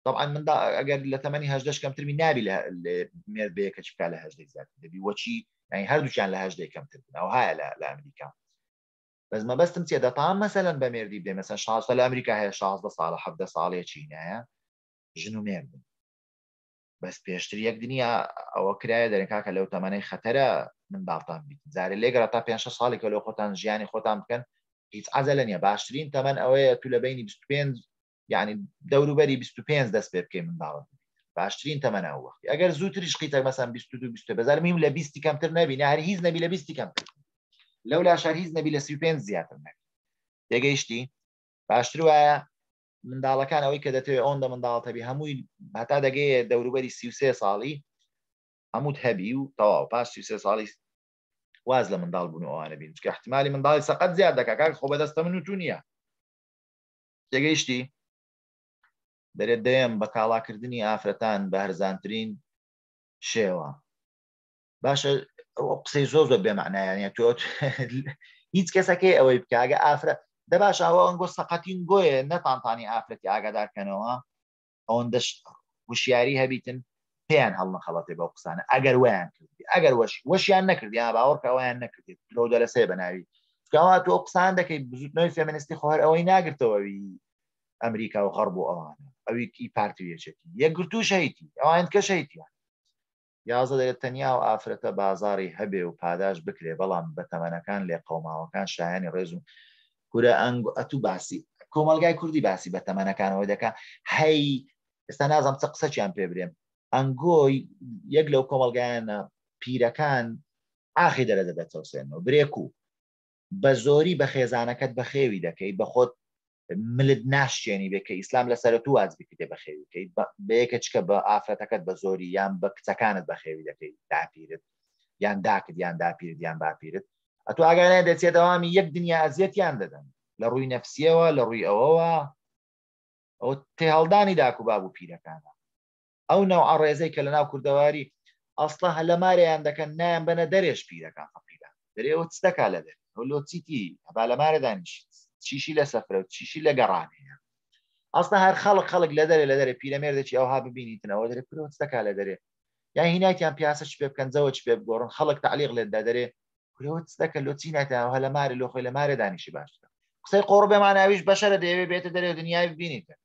طبعا من ئەگەر لە تەمەنی 18 کەمتربی نابی لە مێرد بەیەکە چ بکات لە 18 زیاتر دەبی وەچی یعنی هەردووچیان لە 18 کەمتر بن ئەو هایە لە ئەمریکا بەس مەبەستم چیە دەتان مەسەلەن بە مێردی بدەین مەسەن 16 لە ئەمریکا هەیە 16 ساڵە 17 ساڵێکی هەیە ژن و مێردن بەس پێشتر یەک دنیا ئەوە کرایە دەرێن کاکە لەو تەمەنەی خەتەرە منداڵتان بیت جارێ لێگەڕا تا 5 ساڵێکە لەو خۆتان ژیانی خۆتان بکەن هیچ عەجەلە نییە باشترین تەمەن ئەوەیە تو لە بینی 25 یعنی دەوروبەری 25 دەست پێ بکەی منداڵت باشترین تەمەنە ئەو وەختی ئەگەر زووتریش قیتە مەسەن 22 23 بەزار میم لە 20 کەمتر نەبی هەر هیچ نەبی لە 20 کەمتر لەولا شار هیچ نەبی لە 35 زیاتر نەبی تێگەیشتی باشتر وایە منداڵەکان ئەوەی کە دەتەوێت ئەوەندە منداڵتەبی هەمووی هەتا دەگەیە دەوروبەری 33 ساڵی هەمووت هەبی و تەواو پاش 33 ساڵی واز لە منداڵ بوون ئەوانە بین چکە احتمالی منداڵی سەقەت زیاد دەکات کاک خۆ بەدەستە من و تو نییە تێگەیشتی دەرێت دەیەم بە کاڵاکردنی ئافرەتان بە هەرزانترین شێوە باشە ئەو قسەی زۆر زۆر بێمەعنایانە تۆ هیچ کەسەکەی ئەوەی بکە ئەگە ئافرەت دە باش ئەوە ئەنگۆ سەقەتین گۆیە نەتانتانی ئافرەتی ئاگادارکەنەوە ئەوەندەش وشیاری هەبیتن پێیان هەڵنەخەڵەتێ بەو قسانە ئەگەر ویان کردی ئەگەر وەشیان نەکردی باوەڕکە ئەویان نەکردێت لەو دە لە سێ بەناوی کەوا تۆ قسان دەکەی بزوتنەوەی فێمینیستی خۆهر ئەوەی ناگرتەوەوی ئەمریکا و غەرب و ئەوانە ئەوی کی پارتویەچێتی یەکگرتو شەیتی ئەوان کە شەیتیان یازە دەرێت تەنیا و ئافرەتە بازاری هەبێ و پاداش بکرێ بەڵام بە تەمەنەکان لێ قەوماوەکان شایانی ڕێز و کورە ئەنگ ئەتوو باسی کۆمەلگای کوردی باسی بە تەمەنەکانەوەی دەکا هەی ئێستا نازم چ قسەچیان پێ برێم ئەنگۆی یەک لەو کۆمەلگایانە پیرەکان ئاخی دەرەدە دەچەوسێنەوە برێکو بە زۆری بە خێزانەکەت بە خێوی دەکەی بە خۆت ملت ناشتێنی بێکە ئیسلام لەسەر تو واز بکرێ بە خێویکەی بەیەکە چکە بە ئافرەتەکەت بە زۆری یان بە کچەکانت بە خێوی دەکەی داپیرت یان داکرد یان داپیرت یان باپیرت ئەتو ئاگانە دەچێت دەوامی یەک دنیا ئەزیەتیان دەدەن لە ڕووی نەفسیەوە لە ڕووی ئەوەوە ئەو تێهەڵدانی داکو باب و پیرەکانە ئەو نەوع ڕێزەی کە لە ناو کوردەواری ئەسڵا هە لە مارەیان دەکەن نایان بەنە دەرێش پیرەکان فەقیران دەرێەوە چ دەکا لە دەر لۆ چیتی هەبا لە مارە دانیشت چیشی لە سەفرە و چیشی لە گەڕانەیە ئەستا هەر خەڵک لە دەرێ پیرەمێردێکی ئەوها ببینیتنەوە دەرێ پرۆستەکە لە دەرێ یان هینایتیان پیاسە چ پێ بکەن جەوە چ پێ بگۆڕن خەڵک تعلیق لێدا دەرێ پرۆستەکە لۆ چی ناتەوە لە مارە لۆ خۆی لە مارە دانیشی باشتر قسەی قۆڕ بێماناویش بەشەرە دەیەوێت بێتە دەرێ دنیای ببینیتە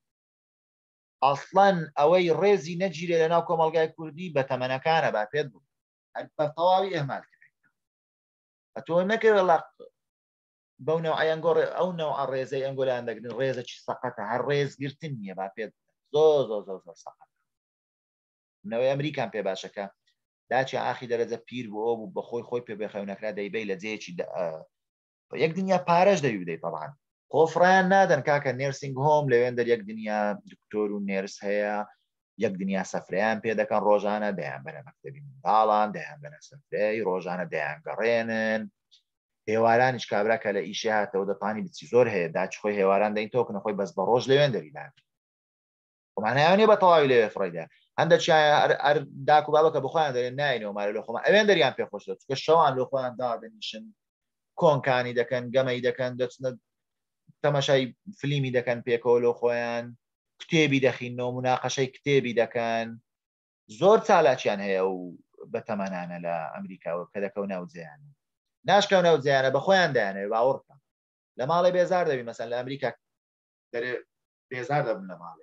ئەسڵەن ئەوەی ڕێزی نەگیرێ لە ناو کۆمەلگای کوردی بە تەمەنەکانە با پێت بوو بە تەواوی ئێمال کرد ئەتۆ نەکەوێت لە بەو نەوعیان گۆڕێ ئەو نەوع ڕێزەی ئەنگۆلان دەگرن ڕێزە چی سەقەتە هەر ڕێزگرتن نییە با پێت زۆر زۆر زۆر زۆر سەقەت نەوەی ئەمریکان پێ باشەکە داچی ئاخی دەرەجە پیر بوو ئەو بوو بەخۆی خۆی پێ بێخەونەکرا دەیبەی لە جێیەکی یەک دنیا پارەش دەوی بدەیت طبعاً خۆفڕیان نادەن کاکە نێرسینگ هۆم لەوێن دەر یەک دنیا دکتۆر و نێرس هەیە یەک دنیا سەفرەیان پێ دەکەن ڕۆژانە دەیان بەرە مەکتەبی منداڵان دەیان بەنە سەفرەی ڕۆژانە دەیان گەڕێنن هێوارانیش کابراکە لە ئیشی هاتەوە دەتوانی بچی زۆر هەیە داچ خۆی هێواران دەین تۆکنە خۆی بەس بە ڕۆژ لەوێن دەریدان خۆمانیانێ بە تەواوی لێ فڕیدا هەندێک داکو بابەکە بخۆیان دەرێن ناینەوە مارە لە خۆمان ئەوێن دەریان پێخۆش چکە شەوان لە خۆیان دادەنیشن کۆنکانی دەکەن گەمەی دەکەن دەچنە تەماشای فلیمی دەکەن پێکەوە لە خۆیان کتێبی دەخینەوە مناقەشەی کتێبی دەکەن زۆر چالاکیان هەیە و بەتەمەنانە لە ئەمریکاوە کە دەکەون ناوجیان ناشکەون ناوجیانە بە خۆیان دایانەوە باوەڕکە لە ماڵی بێزار دەبی مەسەن لە ئەمریکا دەرێ بێزار دەبن لە ماڵێ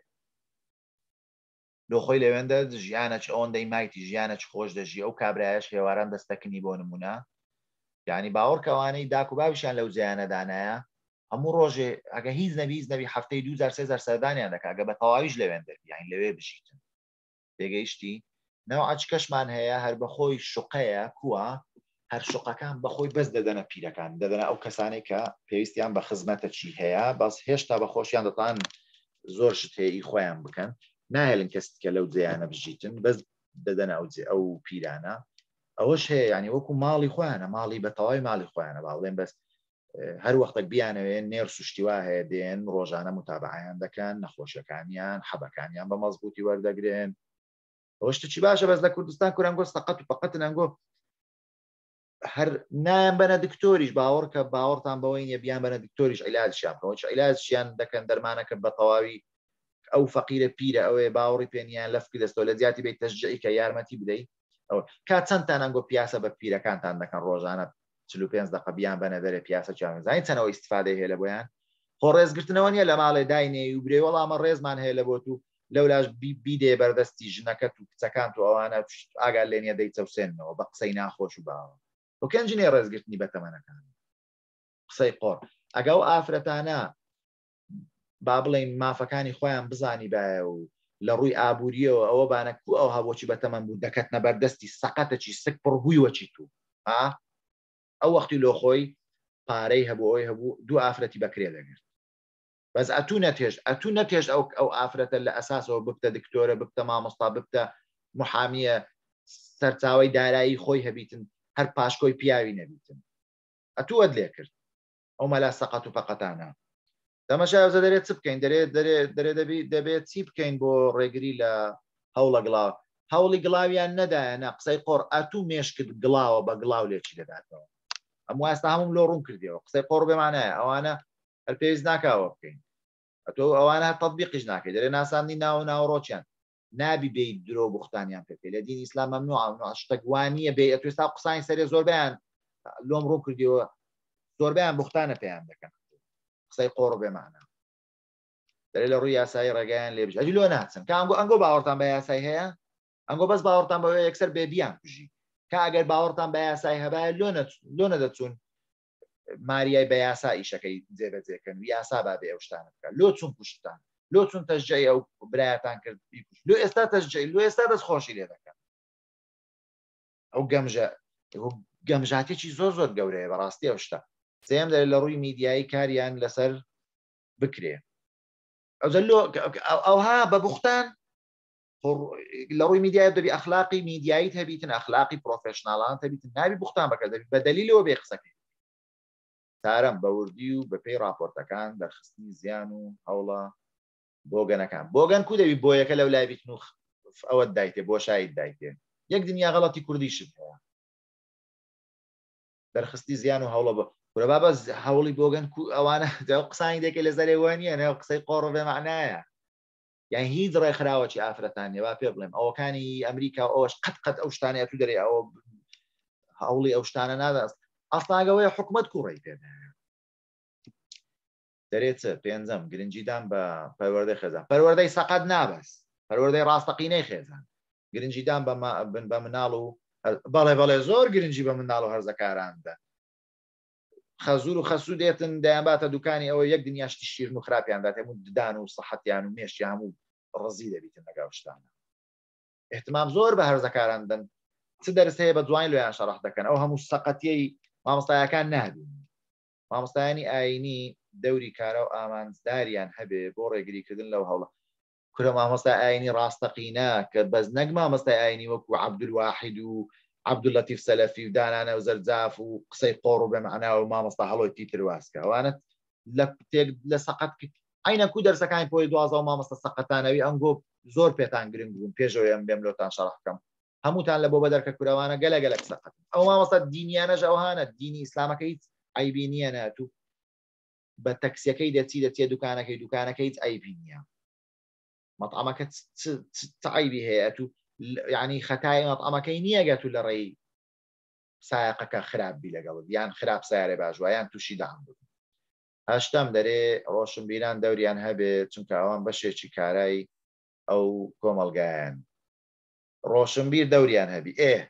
لۆ خۆی لەوێندە ژیانە چ ئەوەندەی مایتی ژیانە چ خۆش دەژی ئەو کابرایش هێواران دەستەکنی بۆ نمونە یعنی باوەڕکەوانەی داک و باویشیان لەو جیانە دانایە هەموو ڕۆژێ ئەگە هیچ نەبی هەفتەی 2000 سەردانیان دەکا گە بە تەواویش لەوێن دەبی یعنی لەوێ بژیتن تێگەیشتی نەوەعچ کەشمان هەیە هەر بەخۆی شوقەیە کووە هەر شوقەکان بەخۆی بەس دەدەنە پیرەکان دەدەنە ئەو کەسانەی کە پێویستیان بە خزمەتە چی هەیە بەس هێشتا بە خۆشیان دەتوان زۆر شتەیە خۆیان بکەن نایلن کەسکە لەو جیانە بژیتن بەس دەدەنە ئەو پیرانە ئەوەش هەیە ینی وەکو ماڵی خۆیانە ماڵی بە تەواوی ماڵی خۆیانە باڵێن بەس هەر وەختێک بیانەوێن نێر سوشتیوا هەیە دێن ڕۆژانە متابعیان دەکەن نەخۆشیەکانیان حەبەکانیان بە مەزبوطی وەردەگرن ئەوشتە چی باشە بەس لە کوردستان کورانگۆ سەقەت و پەقەت نەنگۆ هەر نایان بەنە دکتۆریش باوەڕکە باوەڕتان بەوەی نیە بیان بەنە دکتۆریش عیلاجیان بکەن عیلاجیان دەکەن دەرمانەکە بە تەواوی ئەو فەقیرە پیرە ئەوێ باوەڕی پێنیان لەفکی دەستەوە لە زیاتی بیت تەشجعی کە یارمەتی بدەیت ئەو کا چەندتان ئەنگۆ پیاسە بە پیرەکانتان دەکەن ڕۆژانە 45 دقه بیان بەنە دەرێ پیاسە چاوەزای چەنەوە ئیسفادەی هەیە لە بۆیان خۆ ڕێزگرتنەوە نیە لە ماڵێ داینێ و برێ وەڵامە ڕێزمان هەیە لە بۆ تو لەولاش بیدێ بەردەستی ژنەکەت و کچەکان و ئەوانە ئاگال لێنە دەی چەوسێنەوە بە قسەی ناخۆش و باوە وکەنجنێ ڕێزگرتنی بەتەمەنەکان قسەی قۆڕ ئەگە و ئافرەتانە با بڵێن مافەکانی خۆیان بزانی باە و لە ڕووی ئابوووریەوە ئەوە بانەکو ئەو هەبۆکی بەتەمەن بوو دەکەتنە بەردەستی سەقەتەکی سک پڕبوویوەچی تو ئەو وەختی لۆ خۆی پارەی هەبوو ئەوی هەبوو دوو ئافرەتی بەکرێ دەگرت بەس ئەتوو نەتێژ ئەو ئافرەتە لە ئەساسەوە ببتە دکتۆرە ببتە مامۆستا ببتە محامیە سەرچاوی دارایی خۆی هەبیتن هەر پاشکۆی پیاوی نەبیتن ئەتووەت لێ کرد ئەو مەلا سەقەت و فەقەتانە دەمەشایەوزە دەرێت چ بکەین دەبێت چی بکەین بۆ ڕێگری لە هەوڵە گڵاو هەوڵی گڵاویان نەدایەنە قسەی قۆڕ ئەتوو مێشکت گڵاوە بە گڵاو لێکی دەداتەوە ئەم واستا هەموم لۆ ڕوون کردیەوە قسەی قۆڕ بێمانایە ئەوانە هەر پێویست ناکاوە بکەین ئەتۆ ئەوانە تەطبیقیش ناکەی دەرێ ناساندی ناوڕۆچیان نابی بێیت درۆ بوختانیان پێ لە دین ئیسلام مەمنوع شتەگوانیە بێ ئەتو ئێستا قسانی سەرێ زۆربیان لۆم ڕوون کردیەوە زۆربیان بوختانە پێیان دەکەن قسەی قۆڕ بێمانە دەرێ لە ڕووی یاسایی ڕێگایان لێ بژ ئەجی لۆ ناچن کە ئەنگۆ باوەڕتان بە یاسای هەیە ئەنگۆ بەس باوەڕتان بەوەیە یەکسەر بێدیان کوژی کە ئەگەر باوەڕتان بە یاسای هەبایە لۆ نەدەچون ماریای بە یاسا ئیشەکەی جێبەجێکەن یاسا با بێ ئەو شتانە بکە لۆ چون کوشتان لۆ چون تەشجەی ئەو برایەتان کرد بیکوش لۆ ئێستا تەشجەی لۆ ئێستا دەستخۆشی لێ دەکەن ئەو گەمژاتێکی زۆر گەورەیە بەڕاستی ئەو شتە سێم دەرێت لە ڕووی میدیایی کاریان لەسەر بکرێ ئەوها بە بوختان لە ڕووی میدیای دەبی ئەخلاقی میدیاییت هەبیتن ئەخلاقی پرۆفێشناڵان هەبیتن نابی بوختان بەکە دەبی بە دەلیلەوە بێ قسەکەی تارم بەوردی و بەپێی راپۆرتەکان دەرخستنی زیان و هەوڵە بۆگەنەکان بۆگەن کو دەبی بۆ یەکە لەو لایبیت و ئەوە دایتێ بۆ شایت دایتێ یەک دنیا غەڵەتی کوردیشت هەیە دەرخستی زیان و هەوڵە بە کورەبا بەس هەوڵی بۆگەن ئەوانە قسانی دێکە لە زەرێوانیە نێو قسەی قۆڕ بێ معنایە یان هیچ ڕێکخراوەی ئافرەتان نێوا پێ بڵێم ئەوەکانی ئەمریکا ئەوەش قەت ئەو شتانەیە تو دەرێ ئەوە هەوڵی ئەو شتانە نادەست ئەستاگەوەی حکومت کوڕی پێدا دەرێت پێنجەم گرنگیدان بە پەروەردەی خێزان پەروەردەی سەقەت نابەست پەروەردەی ڕاستەقینەی خێزان گرنگیدان بە مناڵ و بەڵێ زۆر گرنگی بە مناڵ و هەرزەکاراندا خەزور و خەسوو دێتن دەیانباتە دوکانی ئەوە یەک دنیاشتی شیرن و خراپیاندات هەموو ددان و سەحەتیان و مێشتی هەموو ڕزی دەبیتن لەگەڵ شتانە احتمام زۆر بە هەرزەکاران دەن چ دەرس هەیە بە جوان لۆیان شەڕح دەکەن ئەو هەموو سەقەتیەی مامۆستایەکان نابین مامۆستایانی ئاینی دەوری کارە و ئامانجداریان هەبێ بۆ ڕێگریکردن لەو هەوڵە کورە مامۆستای ئاینی ڕاستەقینە کە بەس نەک مامۆستای ئاینی وەکو عەبدولواحید و عەبدولەتیف سەلەفی و دانانە و زەرجاف و قسەی قۆڕ و بێمەعنا و مامۆستا هەڵۆی تیتر واسکە ئەوانت لە سەقەت عینە کو دەرسەکانی پۆی دوازە و مامۆستا سەقەتانەوی ئەنگۆ زۆر پێتان گرنگ بوون پێشەوەی ئەم بێم لۆتان شەڕح بکەم هەمووتان لە بۆ بەدەرکە کورەوانە گەلەگەلک سەقەت ئەو مامۆستا دینیانەش ئەوهانە دینی ئیسلامەکە هیچ عیبی نییە ناتوو بە تەکسیەکەی دەچێ دوکانەکەی هیچ عیبی نییە مەطعەمەکە چ عیبی هەیە تو یعنی خەتای مەطعەمەکەی نییە گەتو لە ڕێی سایقەکە خراپبی لەگەڵت یان خراپ سیارێ باشوایان تووشی دام بوو هەشتم دەرێ ڕۆشنبیران دەوریان هەبێت چونکە ئەوان بەشێکی کارایی ئەو کۆمەلگایان ڕۆشنبیر دەوریان هەبی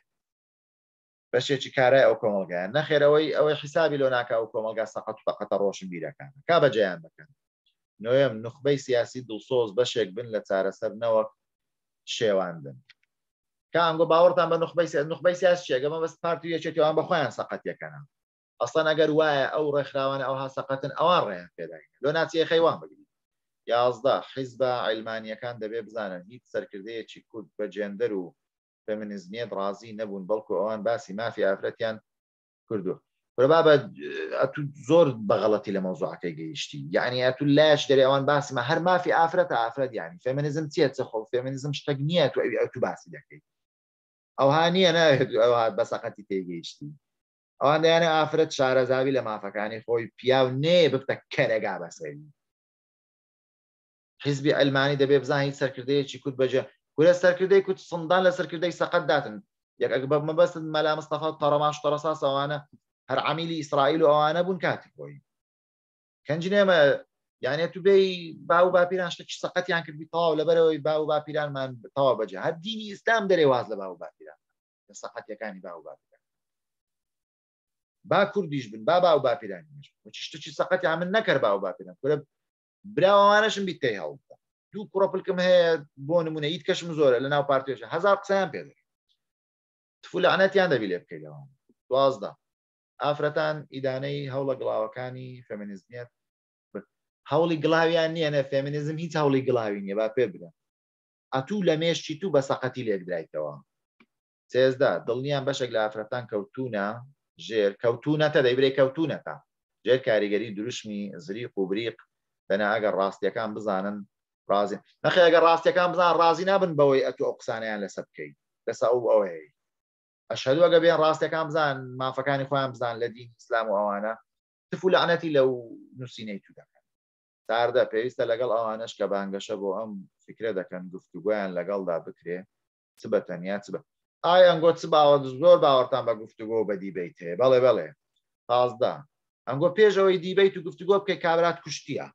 بەشێکی کارای ئەو کۆمەلگایان نەخێرەوەی حیسابی لۆ ناکە ئەو کۆمەلگا سەقەت فەقەتە ڕۆشنبیرەکان کا بەجێیان بکەن نوێم نخبەی سیاسی دڵسۆز بەشێک بن لە چارەسەر نەوەک شێواندن کە ئەنگۆ باوەڕتان بە نخبەی سیاسیەکەمە بەس پارتی یەکێتیوان بە خۆیان سەقەتیەکەنە ئەسڵەن ئەگەر وایە ئەو ڕێکخراوانە ئەوها سەقەتن ئەوان ڕێیان پێداین لۆ ناچیە خەیوان بگرین 11 حیزبە عیلمانیەکان دەبێ بزانن هیچ سەرکردەیەکی کورد بە جێندەر و فێمینیزمیەت ڕازی نەبوون بەڵکو ئەوان باسی مافی ئافرەتیان کردووە بابە ئەتو زۆر بەغەڵەتی لە مەوزوعەکەی گەیشتی یعنی ئەتو لاش دەرێ ئەوان باسیمە هەر مافی ئافرەتە ئافرەت یعنی فێمینیزم چیە چ خۆ فێمینیزم شتێک نییە تو ئەتو باسی دەکەیت ئەوها نییە ناوێت ئەوها بە سەقەتی تێگەیشتی ئەوان دەیانە ئافرەت شارەزاوی لە مافەکانی خۆی پیاو نێ ببتە کەرەگا بەسەری حیزبی ئەلمانی دەبێ بزان هیچ سەرکردەیەکی کورد بەجێ کورە سەرکردەی کورد سندان لە سەرکردەی سەقەت داتن یەک بە مەبەست مەلا مستەفا تەڕەماش تەڕەساس ئەوانە هەر عەمیلی ئیسرائیل و ئەوانە بوون کاتی خۆی کەنجنێمە یانێت تو بێی با و باپیران شتێکی سەقەتیان کردی تەواو لەبەرەوەی با و باپیرانمان تەواو بەجێ هەر دینی ئیسلام دەرێ واز لە با و باپیران لە سەقەتیەکانی با و باپیران با کوردیش بن با و باپیرانیش شتێکی سەقەتیان من نەکرد با و باپیران کورە براوانەشم بیت تێی هەڵدا دوو کوڕەپلکم هەیە بۆ نمونە هیچ کەشم زۆرە لە ناو پارتێژە هەزار قسەیان پێ دەکەن تفو لەعنەتیان دەبی لێ بکەیتەوە دوازدە ئافرەتان ئیدانەی هەوڵە گڵاوەکانی فێمینیزمیەت هەوڵی گڵاویان نییە نە فێمینیزم هیچ هەوڵی گڵاوی نییە با پێ بدەن ئەتوو لە مێشتی تو بە سەقەتی لێکدرایتەوە سێزدە دڵنیان بەشێک لە ئافرەتان کەوتونە ژێر کەوتونەتە دەیبرێ کەوتونەتە ژێر کاریگەری دروشمی زریق و بریق دەنا ئەگەر ڕاستیەکان بزانن ڕازی نەخێ ئەگەر ڕاستیەکان بزان ڕازی نابن بەوەی ئەتو ئەو قسانیان لەسەر بکەیت لەسە ئەو ئەوەیە ئەشهەدو ئەگە بێن ڕاستیەکان بزان مافەکانی خۆیان بزان لە دین ئیسلام و ئەوانە تفو لەعنەتی لەو نووسینەی تو دەکەن ساردە پێویستە لەگەڵ ئەوانش کە بانگەشە بۆ ئەم فکرە دەکەن گفتوگویان لەگەڵدا بکرێ چ بە تەنیا چ بە ئایا ئەنگۆ چ باوە زۆر باوەڕتان بە گفتوگۆ بە دیبیت هەیە بەڵێ بەڵێ پازدە ئەنگۆ پێشەوەی دیبیت و گفتوگۆ بکەی کابرات کوشتیە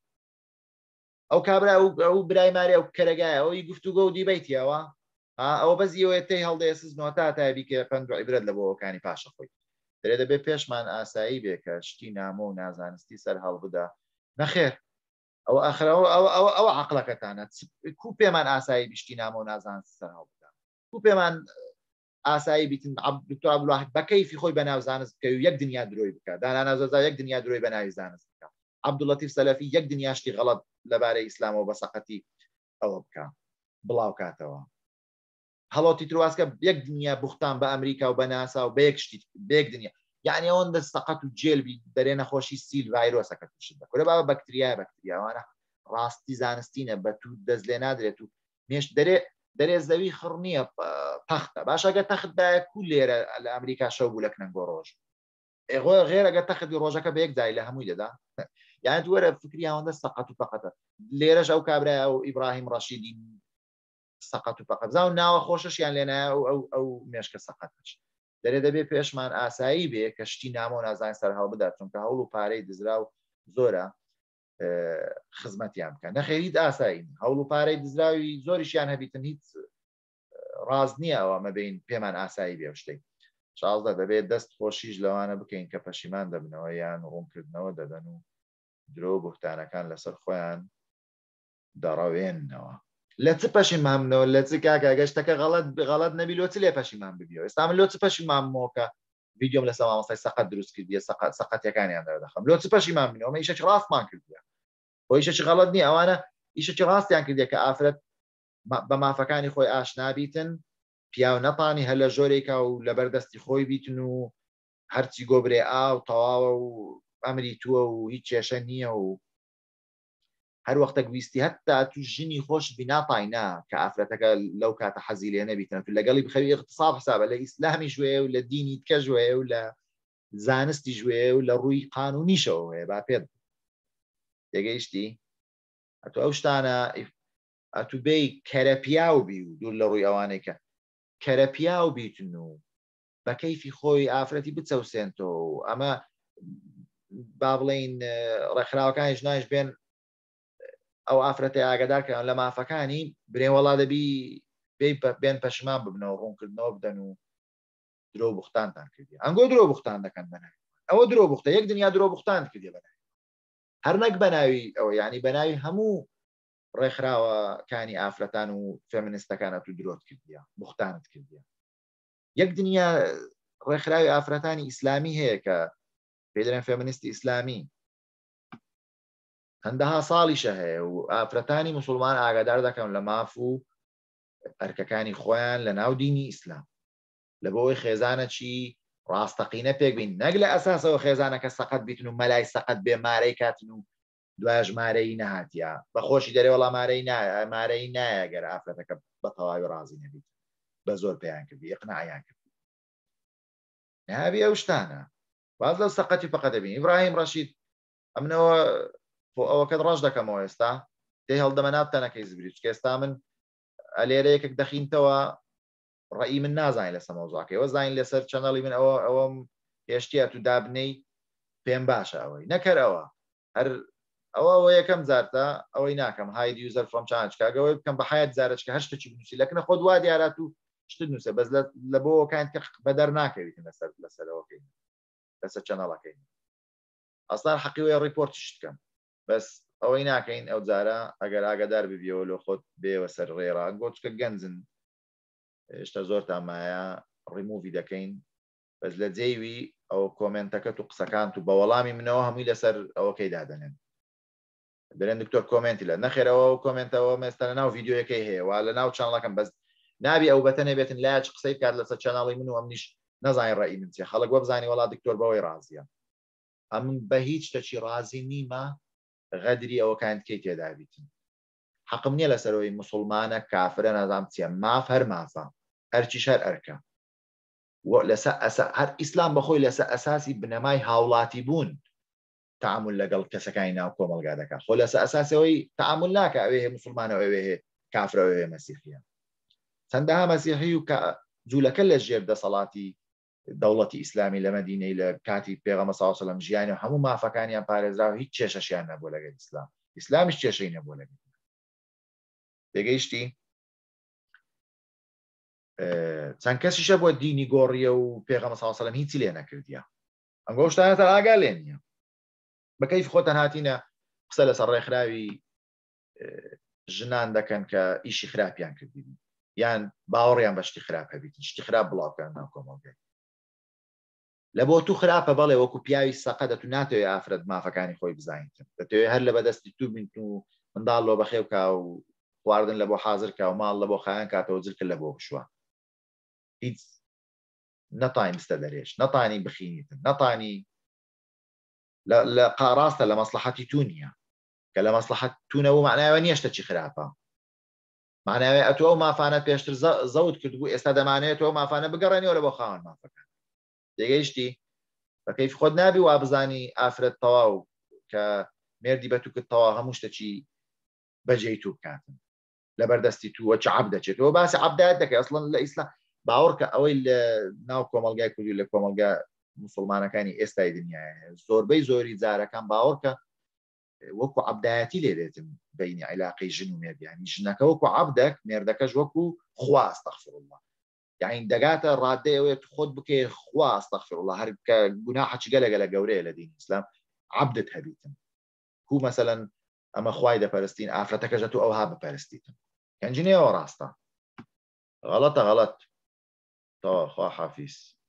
ئەو کابرا ئەو برای مارێ ئەو کەرەگایە ئەوی گفتوگۆ و دیبیتیەوە ئەوە بەزیەوەی تێی هەڵدەێسز تا تایبی کە پند عیبرەت لە بۆەکانی پاشە خۆی دەرێ دەبێت پێشمان ئاسایی بێ کە شتی نامۆ و نازانستی سەر هەڵ بدا نەخێر ئەو ئەخرەوە ئەو عەقڵەکەتانە کو پێمان ئاسایی بیشتی نامۆ و نازانستی سەر هەڵ بدا کو پێمان ئاسایی بیتن دکتۆر عەبدوڵواحید بە کەیفی خۆی بەناو زانست بکە و یەک دنیا درۆی بکە دانا نازۆزا یەک دنیا درۆی بەناوی زانست بکە عەبدوڵەتیف سەلەفی یەک دنیا شتی غەڵەت لەبارەی ئیسلامەوە بە سەقەتی ئەوە بکە بڵاو کاتەوە هەڵۆتی ترواسکە یەک دنیا بوختان بە ئەمریکا و بە ناسا و بە یەک شتی بێک دنیا یعنی ئەوەندە سەقەت و جێلبی دەرێ نەخۆشی سیل ڤایرۆسەکە توشت بکورە با بەکتریاوانە ڕاستی زانستینە بە تو دەست لێ نادرێت و مێش دەرێ زەوی خڕ نییە تەختە باشەگە تەخت دایە کو لێرە لە ئەمریکا شەو بوو لە کنەنگۆ ڕۆژ غێرەگە تەختی ڕۆژەکە بە یەک جای لە هەمووی دەدا یان وەرە فکری ئەوەندە سەقەت و فەقەتە لێرەش ئەو کابرای ئەو ئیبراهیم ڕەشیدی سەقەت و فەقەت زاو ناوە خۆشەشیان لێنایە ئەو مێشکە سەقەتش دەرێ دەبێت پێشمان ئاسایی بێ کە شتی نامۆ و نازانین سەر هەڵ بدات چونکە هەوڵ و پارەی دزرا و زۆرە خزمەتیان بکەن نەخێریت ئاسایی هەوڵ و پارەی دزراوی زۆریشیان هەبیتن هیچ ڕاز نییە ئەوە مەبین پێمان ئاسایی بێ شتێک شازدە دەبێت دەست خۆشیش لەوانە بکەین کە پەشیمان دەبنەوە یان ڕوونکردنەوە دەدەن و درۆ بوختانەکان لەسەر خۆیان دەڕەوێنەوە لە چ پەشیمانەوە لە چ کاکە گەشتەکە غەڵەت نەبی لۆ چ لێ پەشیمان ببیەوە ئێستا من لۆ چ پەشیمانمەوە ڤیدیۆم لەسەر مامۆستای سەقەت دروست کردیە سەقەتیەکانیان دەردەخەم لۆ چ پەشیمان بنەوە ئیشێکی ڕاستمان کردیە بۆ ئیشێکی غەڵەت نییە ئەوانە ئیشێکی ڕاستیان کردیە کە ئافرەت بە مافەکانی خۆی ئاشنابیتن پیاو نەپانی هەر لە ژۆرێکا و لەبەردەستی خۆی بیتن و هەرچی گۆبرێ ئاو تەواوە و ئەمری تووە و هیچ کێشە نییە و هەر وەختە گویستی هەتا تو ژنی خۆش بیناپاینا کە ئافرەتەکە لەو کاتە حەزی لێ نەبیتن تو لەگەڵی بخەوی اغتصاب حسابە لە ئیسلامی ژوێ و لە دینی تکە ژوێ و لە زانستی ژوێ و لە ڕووی قانونیشەوە هەیە با پێت تێگەیشتی ئەتو ئەو شتانە ئەتو بێی کەرەپیاو بی و دوور لە ڕووی ئەوانەی کە کەرەپیاو بیتن و بە کەیفی خۆی ئافرەتی بچەوسێنتەوە ئەمە با بڵین ڕێکخراوەکانی ژنایش بێن ئەو ئافرەتی ئاگادارکەن لە مافەکانی برێوەڵا دەبی بێن پەشمان ببنەوە ڕوونکردنەوە بدەن و درۆ بوختانتان کردی ئەنگۆ درۆ بوختان دەکەن بەناوی ئەوە درۆ بوختە یەک دنیا درۆ بوختان کردی بەناوی هەر نەک بەناوی ئەوە ینی بەناوی هەموو ڕێکخراوەکانی ئافرەتان و فێمینیستەکانە تو درۆت کردیە بوختانت کردیە یەک دنیا ڕێکخراوی ئافرەتانی ئیسلامی هەیە کە پێ دەڵێن فێمینیستی ئیسلامی هەندەها ساڵیشە هەیە و ئافرەتانی موسڵمان ئاگادار دەکەن لە ماف و ئەرکەکانی خۆیان لە ناو دینی ئیسلام لە بۆی خێزانە چی ڕاستەقینە پێک بین نەک لە ئەساسەوە خێزانەکە سەقەت بیتن و مەلای سەقەت بێ مارەی کاتن و دوای ژمارەی نەهاتیە بەخۆشی دەرێ وەڵام مارەی نایە گەر ئافرەتەکە بە تەواوی ڕازی نەبیت بە زۆر پێیان کردی ئقناعیان کردی نهابی ئەو شتانە باز لەو سەقەتی فەقەت دەبین ئیبراهیم ڕەشید ئەمنەوە ئەوەکەت ڕەش دەکەمەوە ئێستا تێ هەڵدەمە نابتانەکەی زبری ئێستا من ئەلێرەیەکێک دەخینتەوە ڕئی من نازانین لەسەر مەوزوعەکەیەوە زانین لەسەر چەنەڵی من ئەوەم هێشتیە تو دابنەی پێم باشە ئەوەی نەکەرەوە هەر ئەوە یەکەم جارتە ئەوەی ناکەم هاید یوزەر فڕۆم چانچکاگەوەی بکەم بە حیات جارچکە هەر شتێکی بنووسی لەکنە خۆ دوا دیارات و شت نووسە بەس لە بۆ کاینکە بەدەر ناکەویتن لەسەرەوەکەین لەسەر چەنەڵەکەین ئەسڵان حەقیوەیە ڕیپۆرتیش بکەم بەس ئەوەی ناکەین ئەو جارە ئەگەر ئاگادار ببیەوە لە خۆت بێوە سەر ڕێڕا گۆچکە گەنجن هێشتا زۆر تامایە ڕیمووی دەکەین بەس لە جێوی ئەو کۆمنتەکەت و قسەکانت و بە وەڵامی منەوە هەمووی لەسەر ئەوەکەی دادەنێن برێن دکتۆر کۆمنتی لە نەخێرەوە و کۆمنتەوە مێستا لە ناو ڤیددیوەکەی هەیە وا لە ناو چاڵەکەم بەس نابی ئەو بەتەنێ بێتن لاچ قسەی کات لەسەر چەناڵی من و ئەمنیش نەزانین ڕێی من چێ خەڵک وە بزانانی وڵا دکتۆر بەوەی ڕازیە ئەم بە هیچ شتێکی ڕازی نیمە غەدری ئەوەکانکەی تێدا بیتن حەقم نییە لەسەرەوەی موسڵمانە کافرە نازام چیە ماف هەر مافە هەرچیش هەر ئەرکە هەر ئیسلام بەخۆی لەسەر ئەساسی بنەمای هاوڵاتی بوون تعامل لەگەڵ کەسەکانی ناو کۆمەلگا دەکات خۆ لەسەر ئەساسەوەی تعامل ناکە ئەوێ هەیە موسڵمانەوە ئەوێ هەیە کافرەوەی مەسیحیە چەندەها مەسیحی و جوولەکە لە ژێر دەسەڵاتی دەوڵەتی ئیسلامی لە مەدینەی لە کاتی پێغەمبەر صلی الله علیه و سلم ژیانی و هەموو مافەکانیان پارێزراوە هیچ کێشەشیان نەبووە لەگەڵ ئیسلام ئیسلامیش کێشەی نەبووە لەگەڵ تێگەیشتی چەند کەسیشە بۆ دینی گۆڕیە و پێغەمبەر صلی الله علیه و سلم هیچی لێ نەکردیە ئەمگەو شتانە تا ئاگا لێ نییە بەکەیف خۆتان هاتینە قسە لەسەر ڕێکخراوی ژنان دەکەن کە ئیشی خراپیان کردی یان باوەڕیان بە شتی خراپ هەبیت شتی خراپ بڵاوکەن ناو کۆمەڵگەی لە بۆ تو خراپە بەڵێ وەکو پیاوی سەقە دەتو ناتوێ ئافرەت مافەکانی خۆی بزانیتن دەتەوێت هەر لە بەدەستی تو بین و منداڵ لۆ بەخێو کا و خواردن لە بۆ حازر کا و ماڵ لە بۆ خایان کاتەوە جلکە لە بۆ بشوە هیچ نەتانی بستە دەرێش نەتانی بخینیتن نەتانی لە قاڕاستە لە مەسلحەتی تو نییە کە لە مەسلحەت تونەوە معناوە نییە شتێکی خراپە معناوێ ئەتۆ ئەو مافانە پێشتر زەوت کردبوو ئێستا دەمانێت تۆ مافانە بگەڕێنەوە لە بۆ خاوەن مافەکان تێگەیشتی بەکەیف خۆت نابی وا بزانی ئافرەت تەواو کە مێردی بە تو کرد تەواو هەموو شتێکی بەجێی تو بکاتن لە بەردەستی تووە چ عەب دەچێتەوە باسی عەبدایەت دەکەی ئەسڵەن لە ئیسلام باوەڕکە ئەوەی لە ناو کۆمەلگای کوردی لە کۆمەلگا موسڵمانەکانی ئێستای دنیاە زۆربەی زۆری جارەکان باوەڕکە وەکو عەبدایەتی لێ دێتن بینی عیلاقەی ژن و مێردیانی ژنەکە وەکو عەبدێک مێردەکەش وەکو خوا ئەستەغفر الله یعنی دەگاتە ڕادەیەوێت خۆت بکەی خوا ئەستەغفر الله هەر کە گوناحێکی گەلە گەورەیە لە دینی ئیسلام عەبدت هەبیتن کو مەسەلەن ئەمە خوای دەپەرستین ئافرەتەکەش تو ئەوها بپەرستیتن کەنجینەوە ڕاستە غەڵەتە غەڵەت تەوا خوا حافیز